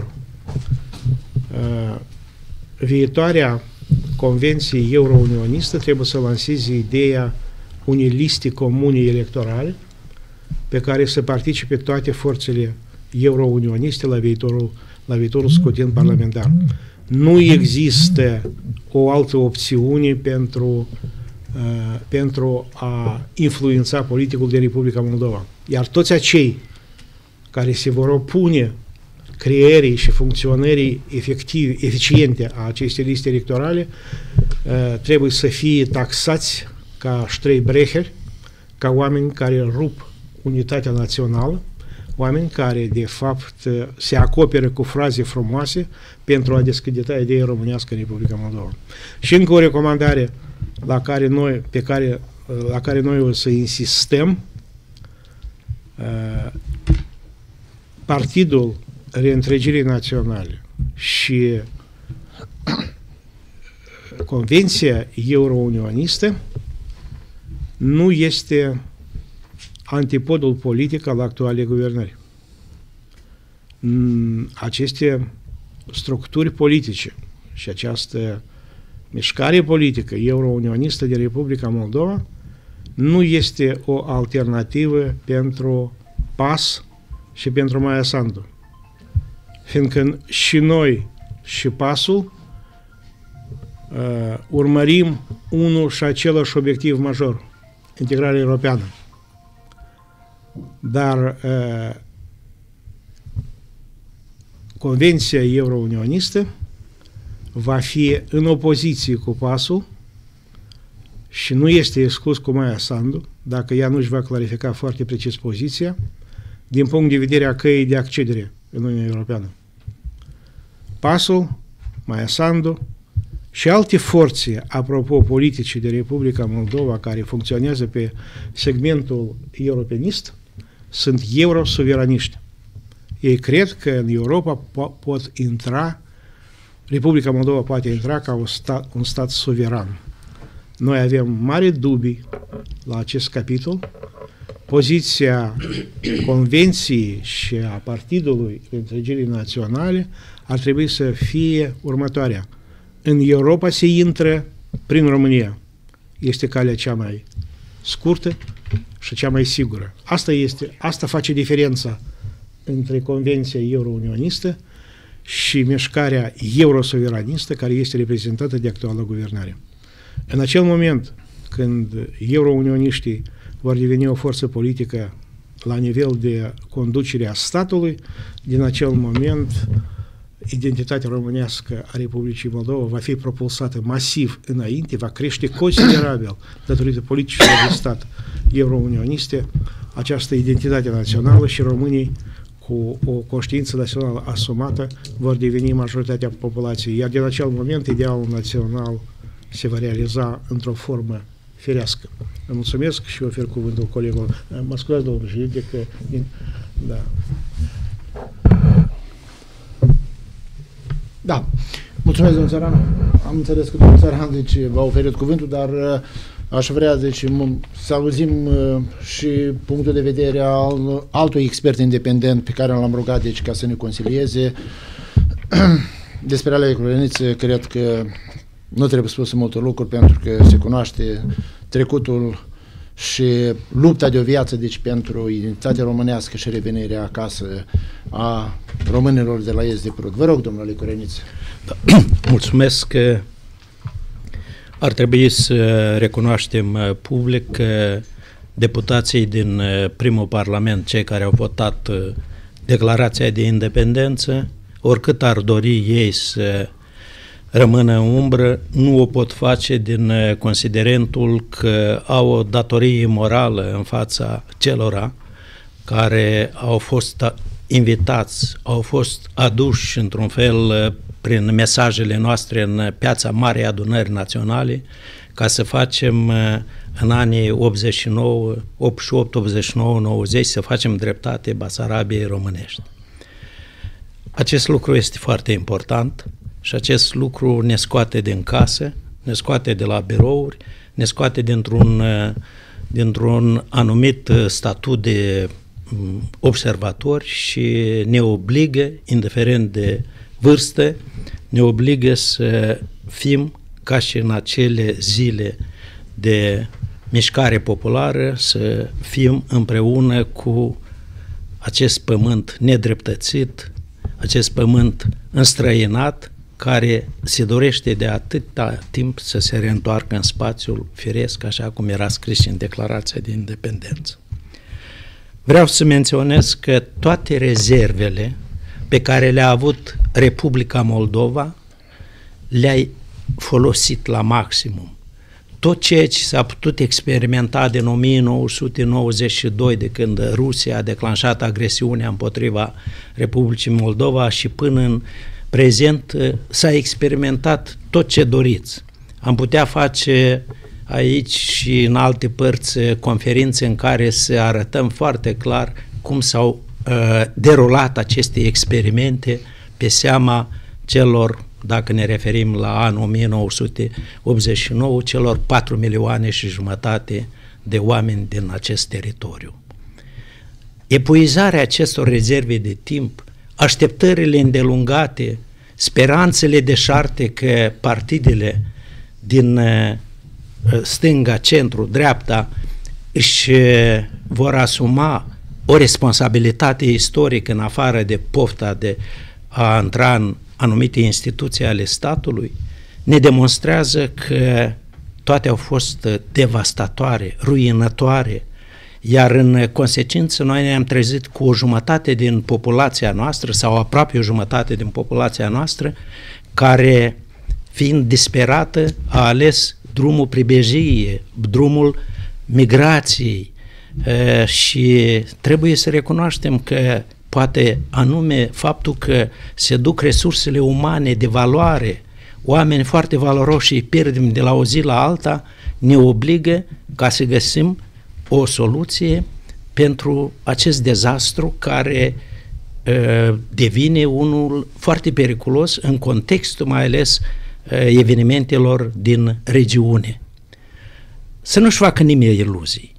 Viitoarea Convenție Eurounionistă trebuie să lanseze ideea unei liste comune electorale pe care să participe toate forțele eurounioniste la viitorul, la viitorul scrutin parlamentar. Nu există o altă opțiune pentru, uh, pentru a influența politicul din Republica Moldova. Iar toți acei care se vor opune creierii și funcționării efective, eficiente a acestei liste electorale uh, trebuie să fie taxați ca Streibrecher, ca oameni care rup unitatea națională, oameni care, de fapt, se acoperă cu fraze frumoase pentru a descredita ideea românească în Republica Moldova. Și încă o recomandare la care noi, pe care, la care noi o să insistăm, Partidul Reîntregirii Naționale și Convenția Eurounionistă nu este antipodul politic al actualei guvernări. Aceste structuri politice și această mișcare politică eurounionistă din Republica Moldova nu este o alternativă pentru P A S și pentru Maia Sandu. Fiindcă și noi și P A S-ul uh, urmărim unul și același obiectiv major, integrarea europeană. Dar uh, Convenția Eurounionistă va fi în opoziție cu P A S-ul și nu este exclus cu Maia Sandu, dacă ea nu își va clarifica foarte precis poziția, din punct de vedere a căii de accedere în Uniunea Europeană. P A S-ul, Maia Sandu și alte forțe, apropo, politice de Republica Moldova, care funcționează pe segmentul europenist, sunt eurosuveraniști. Ei cred că în Europa po- pot intra, Republica Moldova poate intra ca un stat, un stat suveran. Noi avem mari dubii la acest capitol. Poziția Convenției și a Partidului Reîntregirii Naționale ar trebui să fie următoarea. În Europa se intră prin România. Este calea cea mai scurtă și cea mai sigură. Asta este, asta face diferența între Convenția Eurounionistă și mișcarea eurosuveranistă care este reprezentată de actuala guvernare. În acel moment când eurounioniștii vor deveni o forță politică la nivel de conducere a statului, din acel moment identitatea românească a Republicii Moldova va fi propulsată masiv înainte, va crește considerabil datorită politicilor de stat eurounioniste această identitate națională și românii cu o conștiință națională asumată vor deveni majoritatea populației. Iar din acel moment idealul național se va realiza într-o formă firească. Îmi mulțumesc și ofer cuvântul colegului. Mă scuzați, domnul președinte, că... Da. Da. Mulțumesc, domnul Țăran. Am înțeles că domnul Țăran deci, v-a oferit cuvântul, dar aș vrea deci, să auzim uh, și punctul de vedere al altui expert independent pe care l-am rugat deci, ca să ne consilieze. Despre alea Crăniță, cred că nu trebuie spus multe lucruri pentru că se cunoaște trecutul și lupta de o viață deci, pentru identitatea românească și revenirea acasă a românilor de la Est de Prut. Vă rog, domnule Crăniță. Da. Mulțumesc. Ar trebui să recunoaștem public că deputații din primul parlament, cei care au votat declarația de independență, oricât ar dori ei să rămână în umbră, nu o pot face din considerentul că au o datorie morală în fața celora care au fost invitați, au fost aduși într-un fel prin mesajele noastre în piața Marei Adunări Naționale, ca să facem în anii optzeci și nouă, optzeci și opt, optzeci și nouă, nouăzeci, să facem dreptate Basarabiei românești. Acest lucru este foarte important și acest lucru ne scoate din casă, ne scoate de la birouri, ne scoate dintr-un, dintr-un anumit statut de observatori și ne obligă, indiferent de vârstă, ne obligă să fim ca și în acele zile de mișcare populară, să fim împreună cu acest pământ nedreptățit, acest pământ înstrăinat, care se dorește de atâta timp să se reîntoarcă în spațiul firesc, așa cum era scris în Declarația de Independență. Vreau să menționez că toate rezervele pe care le-a avut Republica Moldova le-ai folosit la maximum. Tot ceea ce s-a putut experimenta din o mie nouă sute nouăzeci și doi, de când Rusia a declanșat agresiunea împotriva Republicii Moldova, și până în prezent s-a experimentat tot ce doriți. Am putea face aici și în alte părți conferințe în care să arătăm foarte clar cum s-au uh, derulat aceste experimente pe seama celor, dacă ne referim la anul o mie nouă sute optzeci și nouă, celor patru milioane și jumătate de oameni din acest teritoriu. Epuizarea acestor rezerve de timp, așteptările îndelungate, speranțele deșarte că partidele din stânga, centru, dreapta își vor asuma o responsabilitate istorică în afară de pofta de a intra în anumite instituții ale statului, ne demonstrează că toate au fost devastatoare, ruinătoare, iar în consecință noi ne-am trezit cu o jumătate din populația noastră sau aproape o jumătate din populația noastră care, fiind disperată, a ales drumul pribejiei, drumul migrației e, și trebuie să recunoaștem că poate anume faptul că se duc resursele umane de valoare, oameni foarte valoroși îi pierdem de la o zi la alta, ne obligă ca să găsim o soluție pentru acest dezastru care uh, devine unul foarte periculos în contextul mai ales uh, evenimentelor din regiune. Să nu-și facă nimeni iluzii.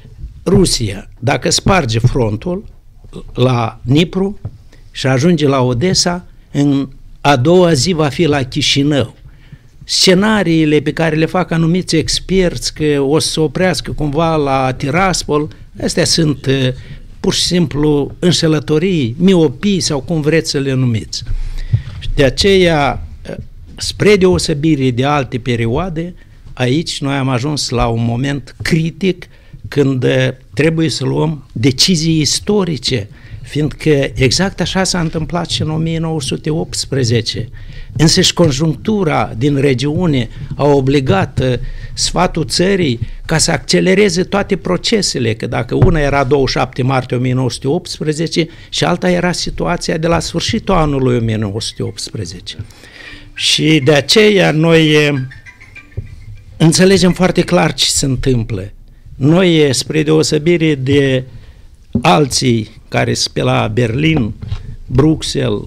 Rusia, dacă sparge frontul la Dnipru și ajunge la Odessa, în a doua zi va fi la Chișinău. Scenariile pe care le fac anumiți experți că o să se oprească cumva la Tiraspol, astea sunt uh, pur și simplu înșelătorii, miopii sau cum vreți să le numiți. De aceea, spre deosebire de alte perioade, aici noi am ajuns la un moment critic când uh, trebuie să luăm decizii istorice, fiindcă exact așa s-a întâmplat și în o mie nouă sute optsprezece. Însăși conjunctura din regiune a obligat uh, sfatul țării ca să accelereze toate procesele, că dacă una era douăzeci și șapte martie o mie nouă sute optsprezece și alta era situația de la sfârșitul anului o mie nouă sute optsprezece. Și de aceea noi uh, înțelegem foarte clar ce se întâmplă. Noi, spre deosebire de alții care sunt pe la Berlin, Bruxelles,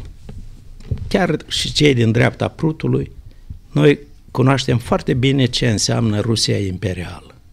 chiar și cei din dreapta Prutului, noi cunoaștem foarte bine ce înseamnă Rusia imperială.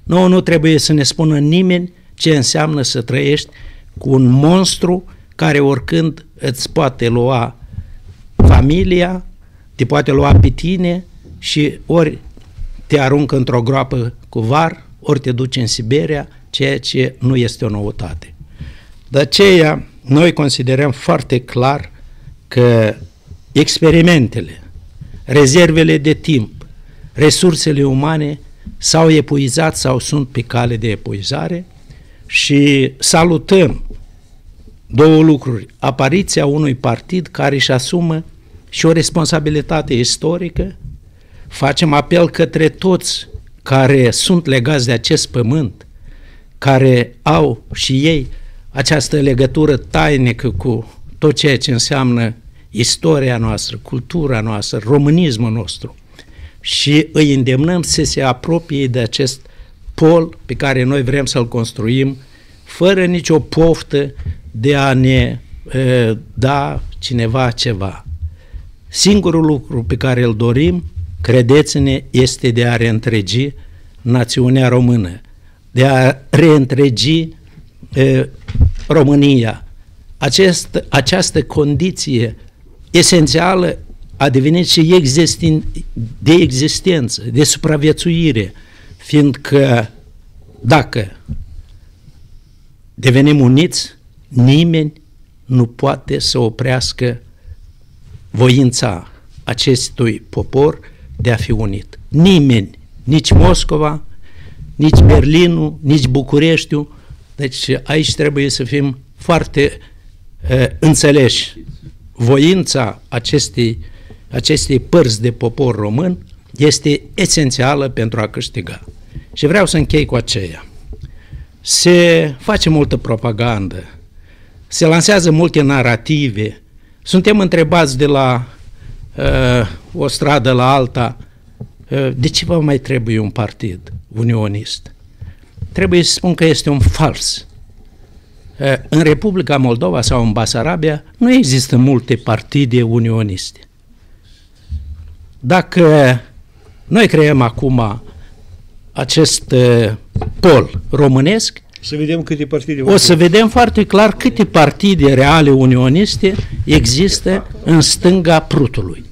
Nouă nu trebuie să ne spună nimeni ce înseamnă să trăiești cu un monstru care oricând îți poate lua familia, te poate lua pe tine și ori te aruncă într-o groapă cu var, ori te duce în Siberia, ceea ce nu este o noutate. De aceea, noi considerăm foarte clar că experimentele, rezervele de timp, resursele umane s-au epuizat sau sunt pe cale de epuizare și salutăm două lucruri. Apariția unui partid care își asumă și o responsabilitate istorică. Facem apel către toți care sunt legați de acest pământ, care au și ei această legătură tainică cu tot ceea ce înseamnă istoria noastră, cultura noastră, românismul nostru, și îi îndemnăm să se apropie de acest pol pe care noi vrem să-l construim, fără nicio poftă de a ne e, da cineva ceva. Singurul lucru pe care îl dorim, credeți-ne, este de a reîntregi națiunea română, de a reîntregi e, România. Acest, această condiție esențială a devenit și existin, de existență, de supraviețuire, fiindcă dacă devenim uniți, nimeni nu poate să oprească voința acestui popor de a fi unit. Nimeni, nici Moscova, nici Berlinul, nici Bucureștiul. Deci aici trebuie să fim foarte uh, înțeleși. Voința acestei, acestei părți de popor român este esențială pentru a câștiga. Și vreau să închei cu aceea. Se face multă propagandă, se lansează multe narrative, suntem întrebați de la uh, o stradă la alta, uh, de ce vă mai trebuie un partid unionist? Trebuie să spun că este un fals. Uh, în Republica Moldova sau în Basarabia nu există multe partide unioniste. Dacă noi creăm acum acest uh, pol românesc, să vedem câte partide. O să vedem foarte clar câte partide reale unioniste există în stânga Prutului.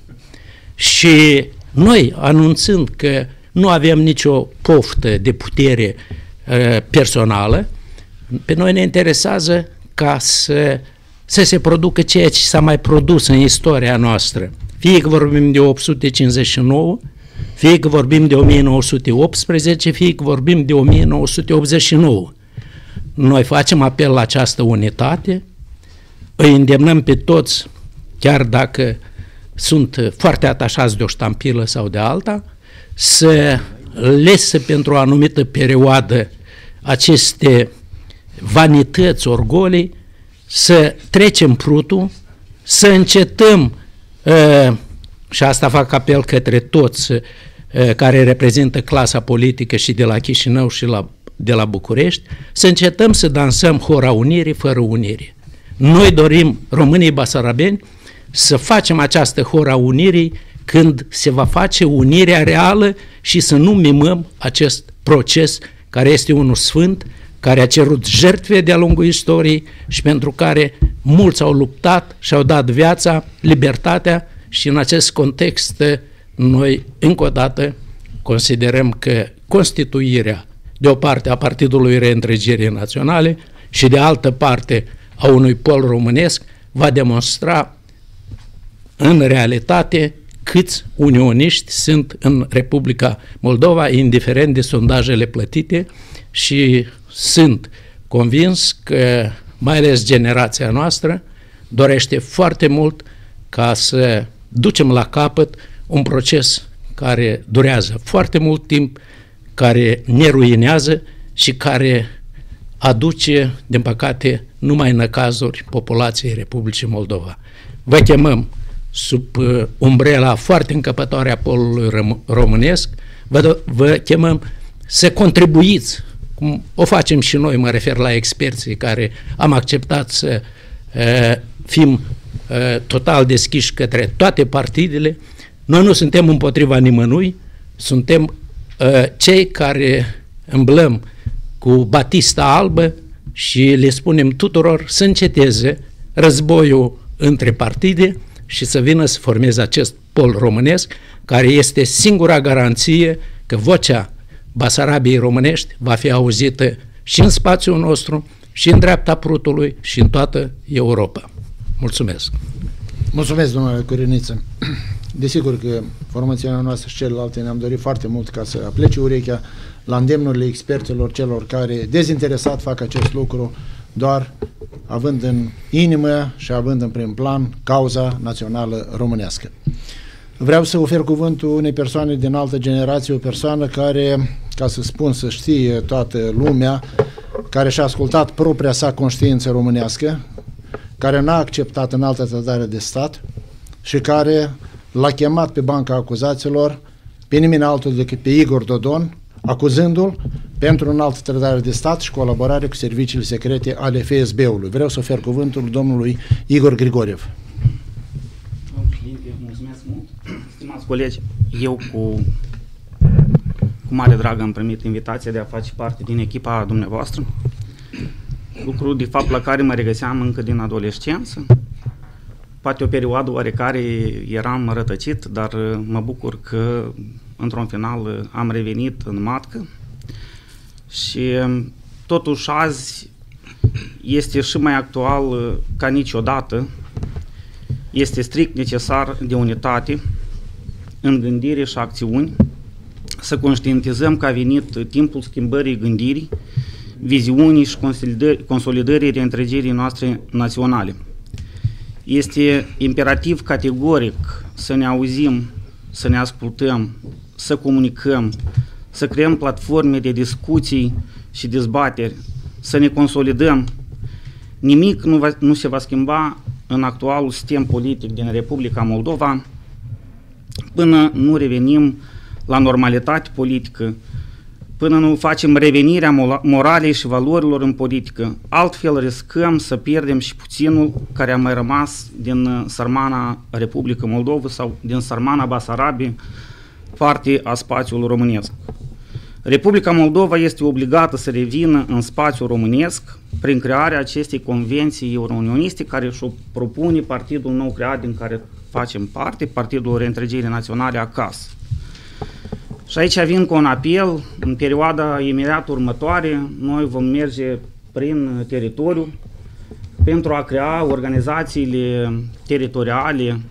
Și noi, anunțând că nu avem nicio poftă de putere uh, personală, pe noi ne interesează ca să, să se producă ceea ce s-a mai produs în istoria noastră. Fie că vorbim de opt sute cincizeci și nouă, fie că vorbim de o mie nouă sute optsprezece, fie că vorbim de o mie nouă sute optzeci și nouă. Noi facem apel la această unitate, îi îndemnăm pe toți, chiar dacă sunt foarte atașați de o ștampilă sau de alta, să lese pentru o anumită perioadă aceste vanități, orgolii, să trecem Prutul, să încetăm, uh, și asta fac apel către toți uh, care reprezintă clasa politică și de la Chișinău și la de la București, să încetăm să dansăm hora unirii fără unire. Noi dorim, românii basarabeni, să facem această hora unirii când se va face unirea reală și să nu mimăm acest proces care este unul sfânt, care a cerut jertfe de-a lungul istoriei și pentru care mulți au luptat și au dat viața, libertatea, și în acest context noi încă o dată considerăm că constituirea de o parte a Partidului Reîntregirii Naționale și de altă parte a unui pol românesc va demonstra în realitate câți unioniști sunt în Republica Moldova, indiferent de sondajele plătite, și sunt convins că mai ales generația noastră dorește foarte mult ca să ducem la capăt un proces care durează foarte mult timp, care ne ruinează și care aduce, din păcate, numai năcazuri populației Republicii Moldova. Vă chemăm sub uh, umbrela foarte încăpătoare a polului rom- românesc, vă, vă chemăm să contribuiți, cum o facem și noi, mă refer la experții care am acceptat să uh, fim uh, total deschiși către toate partidele. Noi nu suntem împotriva nimănui, suntem uh, cei care îmblăm cu batista albă și le spunem tuturor să înceteze războiul între partide și să vină să formeze acest pol românesc, care este singura garanție că vocea Basarabiei românești va fi auzită și în spațiul nostru, și în dreapta Prutului, și în toată Europa. Mulțumesc! Mulțumesc, domnule Coriniță! Desigur că formațiunea noastră și celelalte ne-am dorit foarte mult ca să aplece urechea la îndemnurile experților celor care dezinteresat fac acest lucru, doar având în inimă și având în prim plan cauza națională românească. Vreau să ofer cuvântul unei persoane din altă generație, o persoană care, ca să spun, să știe toată lumea, care și-a ascultat propria sa conștiință românească, care n-a acceptat în altă trădare de stat și care l-a chemat pe banca acuzaților pe nimeni altul decât pe Igor Dodon, acuzându-l pentru înaltă trădare de stat și colaborare cu serviciile secrete ale F S B-ului. Vreau să ofer cuvântul domnului Igor Grigoriev. Mulțumesc mult. Stimați colegi, eu cu, cu mare drag am primit invitația de a face parte din echipa dumneavoastră, lucru de fapt la care mă regăseam încă din adolescență. Poate o perioadă oarecare eram rătăcit, dar mă bucur că într-un final am revenit în matcă și totuși azi este și mai actual ca niciodată. Este strict necesar de unitate în gândire și acțiuni, să conștientizăm că a venit timpul schimbării gândirii, viziunii și consolidării reîntregirii noastre naționale. Este imperativ categoric să ne auzim, să ne ascultăm, să comunicăm, să creăm platforme de discuții și dezbateri, să ne consolidăm. Nimic nu, va, nu se va schimba în actualul sistem politic din Republica Moldova până nu revenim la normalitate politică, până nu facem revenirea moralei și valorilor în politică. Altfel riscăm să pierdem și puținul care a mai rămas din sărmana Republică Moldova sau din sărmana Basarabiei, parte a spațiului românesc. Republica Moldova este obligată să revină în spațiul românesc prin crearea acestei convenții euro-unioniste care și-o propune partidul nou creat din care facem parte, Partidul Reîntregirii Naționale acasă. Și aici vin cu un apel, în perioada imediat următoare, noi vom merge prin teritoriu pentru a crea organizațiile teritoriale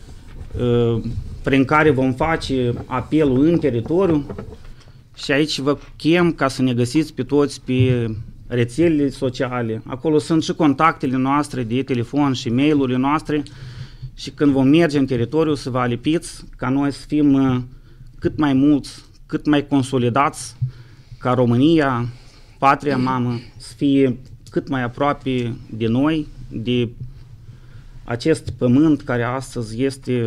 prin care vom face apelul în teritoriu. Și aici vă chem ca să ne găsiți pe toți pe rețelele sociale. Acolo sunt și contactele noastre de telefon și mail-urile noastre și când vom merge în teritoriu să vă alipiți ca noi să fim cât mai mulți, cât mai consolidați, ca România, patria mamă, să fie cât mai aproape de noi, de acest pământ care astăzi este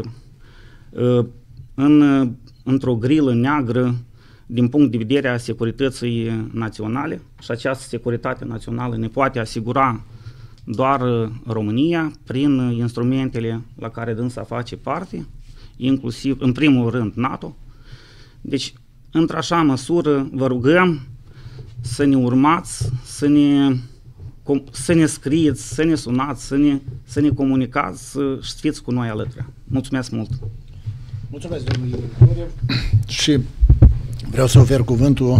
în, într-o grilă neagră din punct de vedere a securității naționale și această securitate națională ne poate asigura doar România prin instrumentele la care dânsa face parte, inclusiv, în primul rând, NATO. Deci, într-așa măsură, vă rugăm să ne urmați, să ne, să ne scrieți, să ne sunați, să ne, să ne comunicați și să fiți cu noi alături. Mulțumesc mult! Mulțumesc, domnule Grigoriev. Și vreau să ofer cuvântul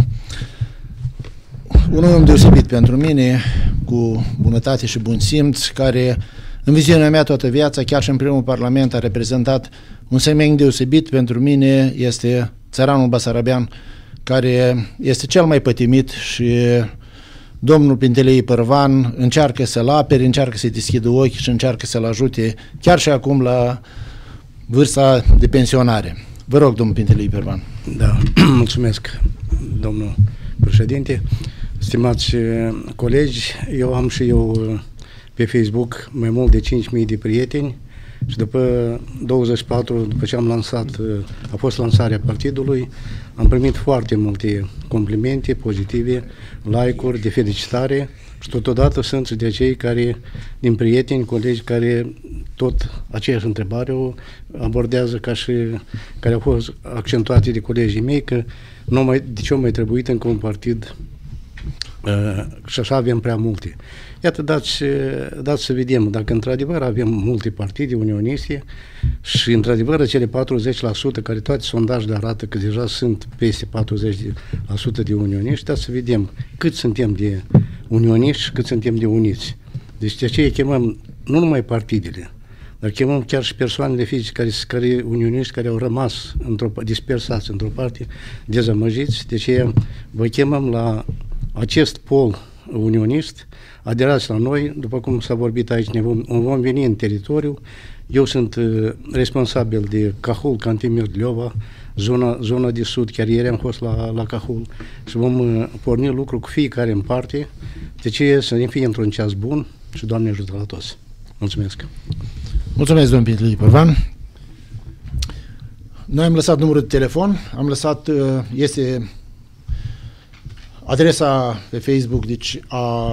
unui om deosebit pentru mine, cu bunătate și bun simț, care în viziunea mea toată viața, chiar și în primul parlament, a reprezentat un segment deosebit pentru mine, este țăranul basarabean, care este cel mai pătimit și domnul Pintelei Părvan încearcă să-l apere, încearcă să-i deschidă ochii și încearcă să-l ajute chiar și acum la vârsta de pensionare. Vă rog, domnul Pintelei Părvan. Da, mulțumesc, domnul președinte. Stimați colegi, eu am și eu pe Facebook mai mult de cinci mii de prieteni și după douăzeci și patru, după ce am lansat, a fost lansarea partidului, am primit foarte multe complimente pozitive, like-uri de felicitare și totodată sunt de cei care, din prieteni, colegi care tot aceeași întrebare o abordează ca și care au fost accentuate de colegii mei, că nu mai, de ce au mai trebuit încă un partid uh, și așa avem prea multe. Iată, dați, dați să vedem dacă într-adevăr avem multe partide unioniste și într-adevăr cele patruzeci la sută care toate sondajele arată că deja sunt peste patruzeci la sută de unioniști, dați să vedem cât suntem de unioniști și cât suntem de uniți. Deci de aceea chemăm nu numai partidele, dar chemăm chiar și persoanele fizice care, care unioniști care au rămas într-o, dispersați într-o parte, dezamăgiți, de aceea vă chemăm la acest pol unionist, aderați la noi, după cum s-a vorbit aici, ne vom, vom veni în teritoriu. Eu sunt uh, responsabil de Cahul, Cantemir, Leova, zona, zona de sud, chiar ieri am fost la, la Cahul și vom uh, porni lucru cu fiecare în parte, de ce să ne fie într-un ceas bun și Doamne ajută la toți. Mulțumesc! Mulțumesc, domnul Pintelici Părvan. Noi am lăsat numărul de telefon, am lăsat, uh, este adresa pe Facebook, deci a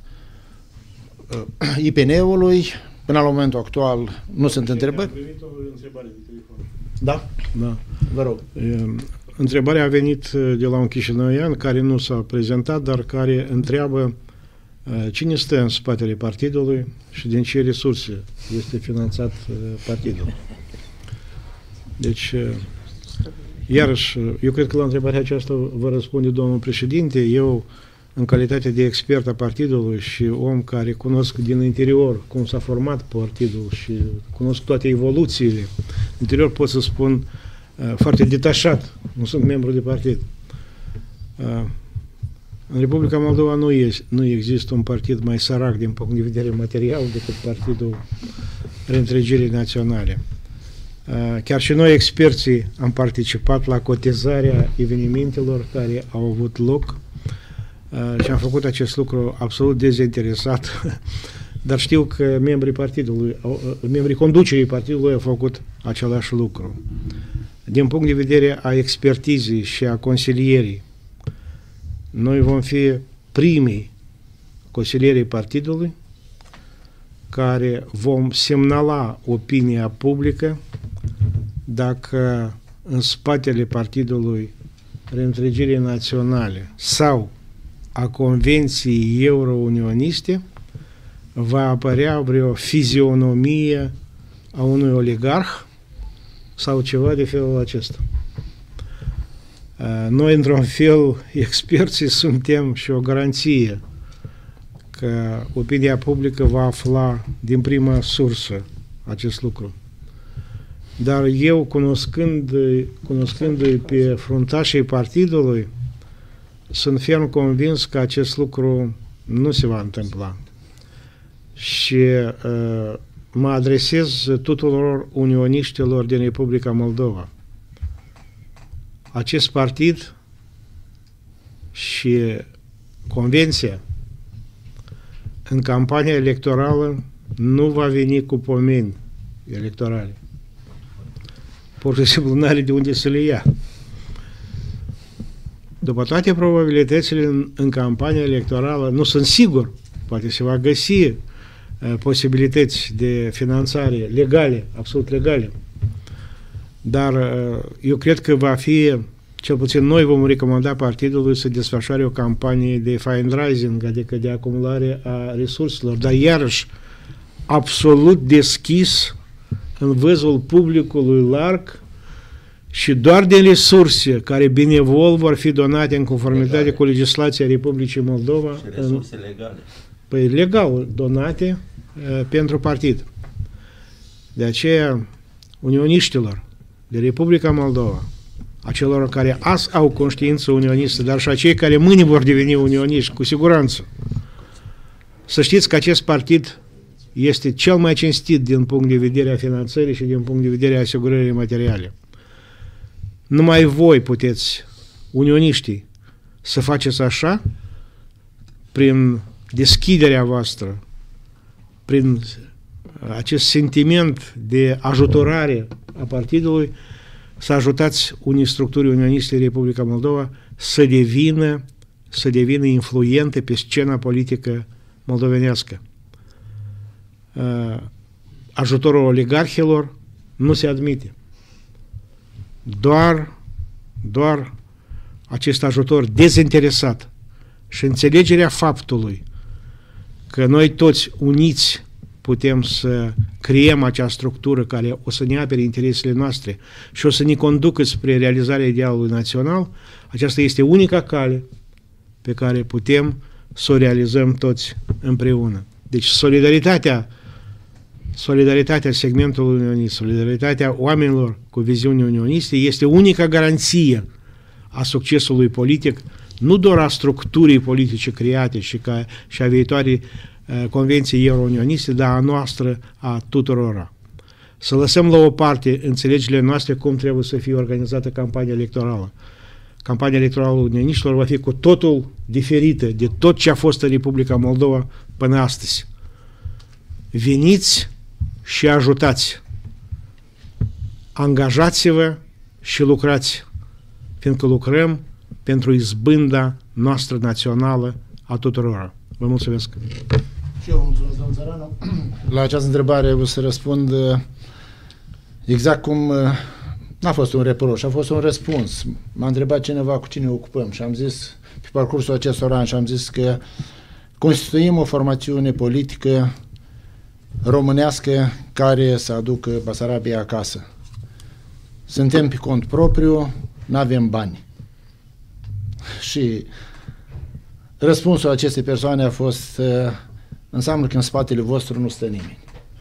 I P N-ului. Până la momentul actual nu sunt întrebări. Am primit o întrebare de telefon. Da? Da. Vă rog. Întrebarea a venit de la un chișinăuian care nu s-a prezentat, dar care întreabă cine stă în spatele partidului și din ce resurse este finanțat partidul. Deci, iarăși, eu cred că la întrebarea aceasta vă răspunde domnul președinte. Eu, în calitate de expert a partidului și om care cunosc din interior cum s-a format partidul și cunosc toate evoluțiile, în interior pot să spun uh, foarte detașat, nu sunt membru de partid. Uh, în Republica Moldova nu, e, nu există un partid mai sărac din punct de vedere material decât Partidul Reîntregirii Naționale. Uh, chiar și noi, experții, am participat la cotizarea evenimentelor care au avut loc și am făcut acest lucru absolut dezinteresat, dar știu că membrii partidului, membrii conducerii partidului au făcut același lucru. Din punct de vedere a expertizei și a consilierii, noi vom fi primii consilierii partidului care vom semnala opinia publică dacă în spatele Partidului Reîntregirii Naționale sau a Convenției Euro-Unioniste va apărea vreo fizionomie a unui oligarh sau ceva de felul acesta. Noi, într-un fel, experții suntem și o garanție că opinia publică va afla din prima sursă acest lucru. Dar eu, cunoscând-i, cunoscându-i pe fruntașii partidului, sunt ferm convins că acest lucru nu se va întâmpla. Și uh, mă adresez tuturor unioniștilor din Republica Moldova. Acest partid și convenția în campania electorală nu va veni cu pomeni electorale. Pur și simplu nu are de unde să le ia. După toate probabilitățile în, în campania electorală, nu sunt sigur, poate se va găsi uh, posibilități de finanțare legale, absolut legale, dar uh, eu cred că va fi, cel puțin noi vom recomanda partidului să desfășoare o campanie de fundraising, adică de acumulare a resurselor, dar iarăși absolut deschis în văzul publicului larg și doar de resurse care benevol vor fi donate în conformitate legale cu legislația Republicii Moldova. Și resurse în, legale. Păi legal donate uh, pentru partid. De aceea, unioniștilor de Republica Moldova, acelor care azi au conștiință unionistă, dar și acei care mâine vor deveni unioniști, cu siguranță, să știți că acest partid este cel mai cinstit din punct de vedere a finanțării și din punct de vedere a asigurării materiale. Numai voi puteți, unioniștii, să faceți așa, prin deschiderea voastră, prin acest sentiment de ajutorare a partidului, să ajutați unii structuri unioniste din Republica Moldova să devină, să devină influente pe scena politică moldovenească. Uh, ajutorul oligarhilor nu se admite. Doar, doar acest ajutor dezinteresat și înțelegerea faptului că noi toți uniți putem să creăm acea structură care o să ne apere interesele noastre și o să ne conducă spre realizarea idealului național, aceasta este unica cale pe care putem să o realizăm toți împreună. Deci solidaritatea, solidaritatea segmentului unionist, solidaritatea oamenilor cu viziuni unioniste este unica garanție a succesului politic, nu doar a structurii politice create și, ca, și a viitoarei uh, convenții euro-unioniste, dar a noastră, a tuturora. Să lăsăm la o parte înțelegerile noastre cum trebuie să fie organizată campania electorală. Campania electorală a unioniștilor va fi cu totul diferită de tot ce a fost în Republica Moldova până astăzi. Veniți și ajutați. Angajați-vă și lucrați, fiindcă lucrăm pentru izbânda noastră națională a tuturor. Vă mulțumesc! Și eu mulțumesc, domnul Țăranu. La această întrebare o să răspund exact cum n-a fost un reproș, a fost un răspuns. M-a întrebat cineva cu cine ocupăm și am zis, pe parcursul acestor ani, și am zis că constituim o formațiune politică românească care să aducă Basarabia acasă. Suntem pe cont propriu, n-avem bani. Și răspunsul acestei persoane a fost înseamnă că în spatele vostru nu stă nimeni.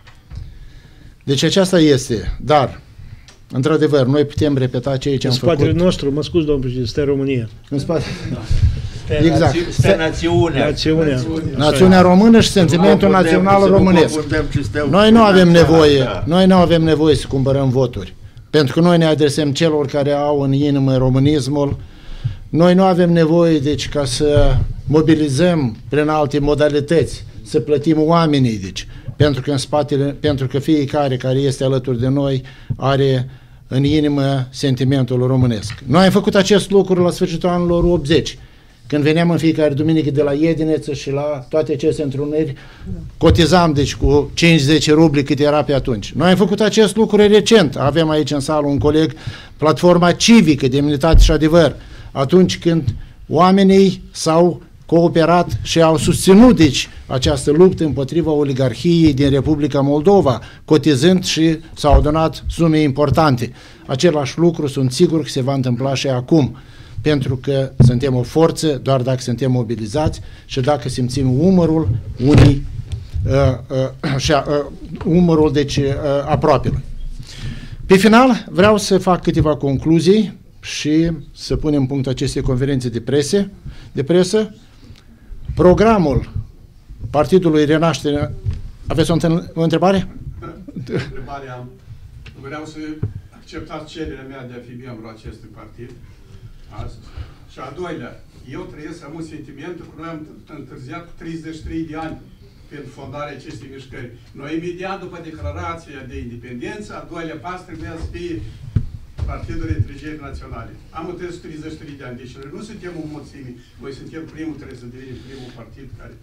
Deci aceasta este, dar într-adevăr, noi putem repeta ceea ce în am făcut. În spatele nostru, mă scuz, domnul președinte, stă România. În spate... Stă exact. Stă națiunea. Națiunea. Națiunea română și sentimentul național românesc. Noi nu avem nevoie, noi nu avem nevoie să cumpărăm voturi. Pentru că noi ne adresăm celor care au în inimă românismul. Noi nu avem nevoie, deci, ca să mobilizăm prin alte modalități, să plătim oamenii, deci, pentru că în spatele, pentru că fiecare care este alături de noi are în inimă sentimentul românesc. Noi am făcut acest lucru la sfârșitul anilor optzeci, când veneam în fiecare duminică de la Iedineță și la toate aceste întruniri, cotizam, deci, cu cinci zece rubli cât era pe atunci. Noi am făcut acest lucru recent. Avem aici în sală un coleg, Platforma Civică, Demnitate și Adevăr, atunci când oamenii s-au cooperat și au susținut, deci, această luptă împotriva oligarhiei din Republica Moldova, cotizând și s-au adunat sume importante. Același lucru sunt sigur că se va întâmpla și acum, pentru că suntem o forță doar dacă suntem mobilizați și dacă simțim umărul unii uh, uh, și uh, umărul, deci, uh, aproapelui. Pe final, vreau să fac câteva concluzii și să punem punct acestei conferințe de presă. De presă. Programul Partidului Renaștere... Aveți o, o întrebare? Întrebarea am. Vreau să acceptați cererea mea de a fi membru acestui partid astăzi. Și a doilea, eu trăiesc am un sentiment că noi am întârziat cu treizeci și trei de ani pentru fondarea acestei mișcări. Noi, imediat după declarația de independență, a doilea pas trebuia să fie Partidul Reîntregirii Naționale. Am întâlnit treizeci și trei de ani, deci noi nu suntem o mulțime, noi suntem primul, trebuie să devenim primul partid care...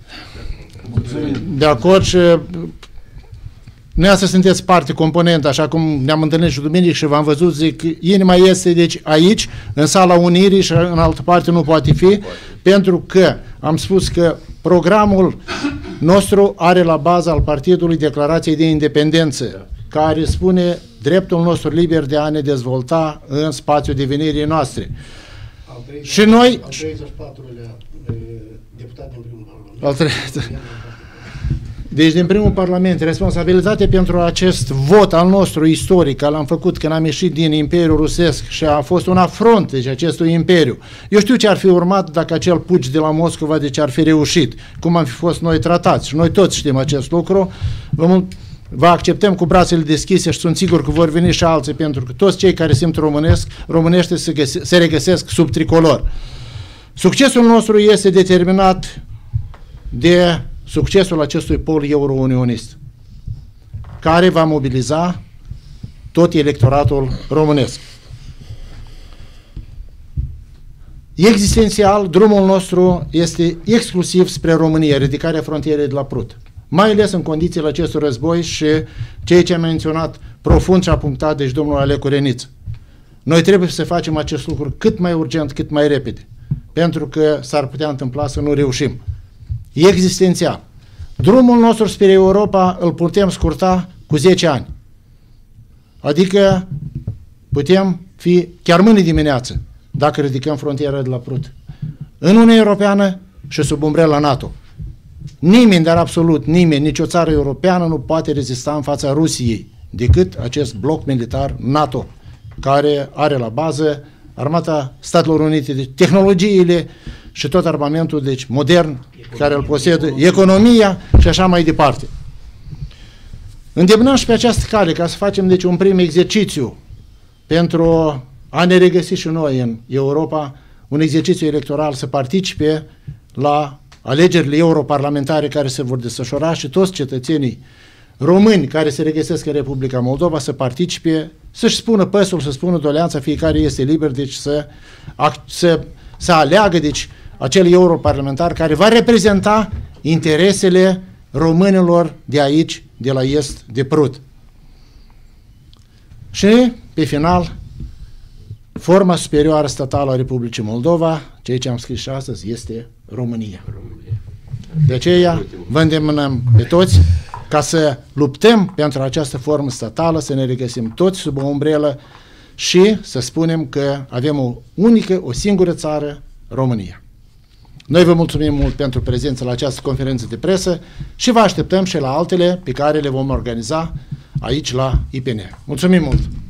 De acord și dumneavoastră sunteți parte componentă, așa cum ne-am întâlnit și duminică și v-am văzut, zic, inima este deci aici, în sala Unirii și în altă parte nu poate fi, pentru că am spus că programul nostru are la bază al partidului declarației de independență, care spune dreptul nostru liber de a ne dezvolta în spațiul devenirii noastre. Și noi... Al treizeci și patrulea deputat din primul parlament. Deci din primul parlament, responsabilitatea pentru acest vot al nostru istoric, care l-am făcut când am ieșit din Imperiul Rusesc și a fost un afront, deci, acestui imperiu. Eu știu ce ar fi urmat dacă acel puci de la Moscova, deci ar fi reușit, cum am fi fost noi tratați. Și noi toți știm acest lucru. Vă, vă acceptăm cu brațele deschise și sunt sigur că vor veni și alții, pentru că toți cei care simt românesc, românește se, găse, se regăsesc sub tricolor. Succesul nostru este determinat de succesul acestui pol euro-unionist, care va mobiliza tot electoratul românesc. existențial, drumul nostru este exclusiv spre România, ridicarea frontierei de la Prut. Mai ales în condițiile acestui război și ceea ce a menționat profund și a punctat deci domnul Alecu Reniță. Noi trebuie să facem acest lucru cât mai urgent, cât mai repede, pentru că s-ar putea întâmpla să nu reușim. Existențial. Drumul nostru spre Europa îl putem scurta cu zece ani. Adică putem fi chiar mâine dimineață, dacă ridicăm frontiera de la Prut, în Uniunea Europeană și sub umbrela NATO. Nimeni, dar absolut nimeni, nicio țară europeană nu poate rezista în fața Rusiei decât acest bloc militar NATO, care are la bază armata Statelor Unite, deci tehnologiile și tot armamentul deci, modern care îl posedă, economia și așa mai departe. Îndemnăm și pe această cale ca să facem deci un prim exercițiu pentru a ne regăsi și noi în Europa, un exercițiu electoral, să participe la alegerile europarlamentare care se vor desfășura și toți cetățenii români care se regăsesc în Republica Moldova să participe, să-și spună păsul, să spună doleanța, fiecare este liber, deci să, să, să aleagă deci, acel europarlamentar care va reprezenta interesele românilor de aici, de la est, de Prut. Și, pe final, forma superioară statală a Republicii Moldova, ceea ce am scris și astăzi, este România. De aceea, vă îndemnăm pe toți ca să luptăm pentru această formă statală, să ne regăsim toți sub o umbrelă și să spunem că avem o unică, o singură țară, România. Noi vă mulțumim mult pentru prezența la această conferință de presă și vă așteptăm și la altele pe care le vom organiza aici la I P N. Mulțumim mult!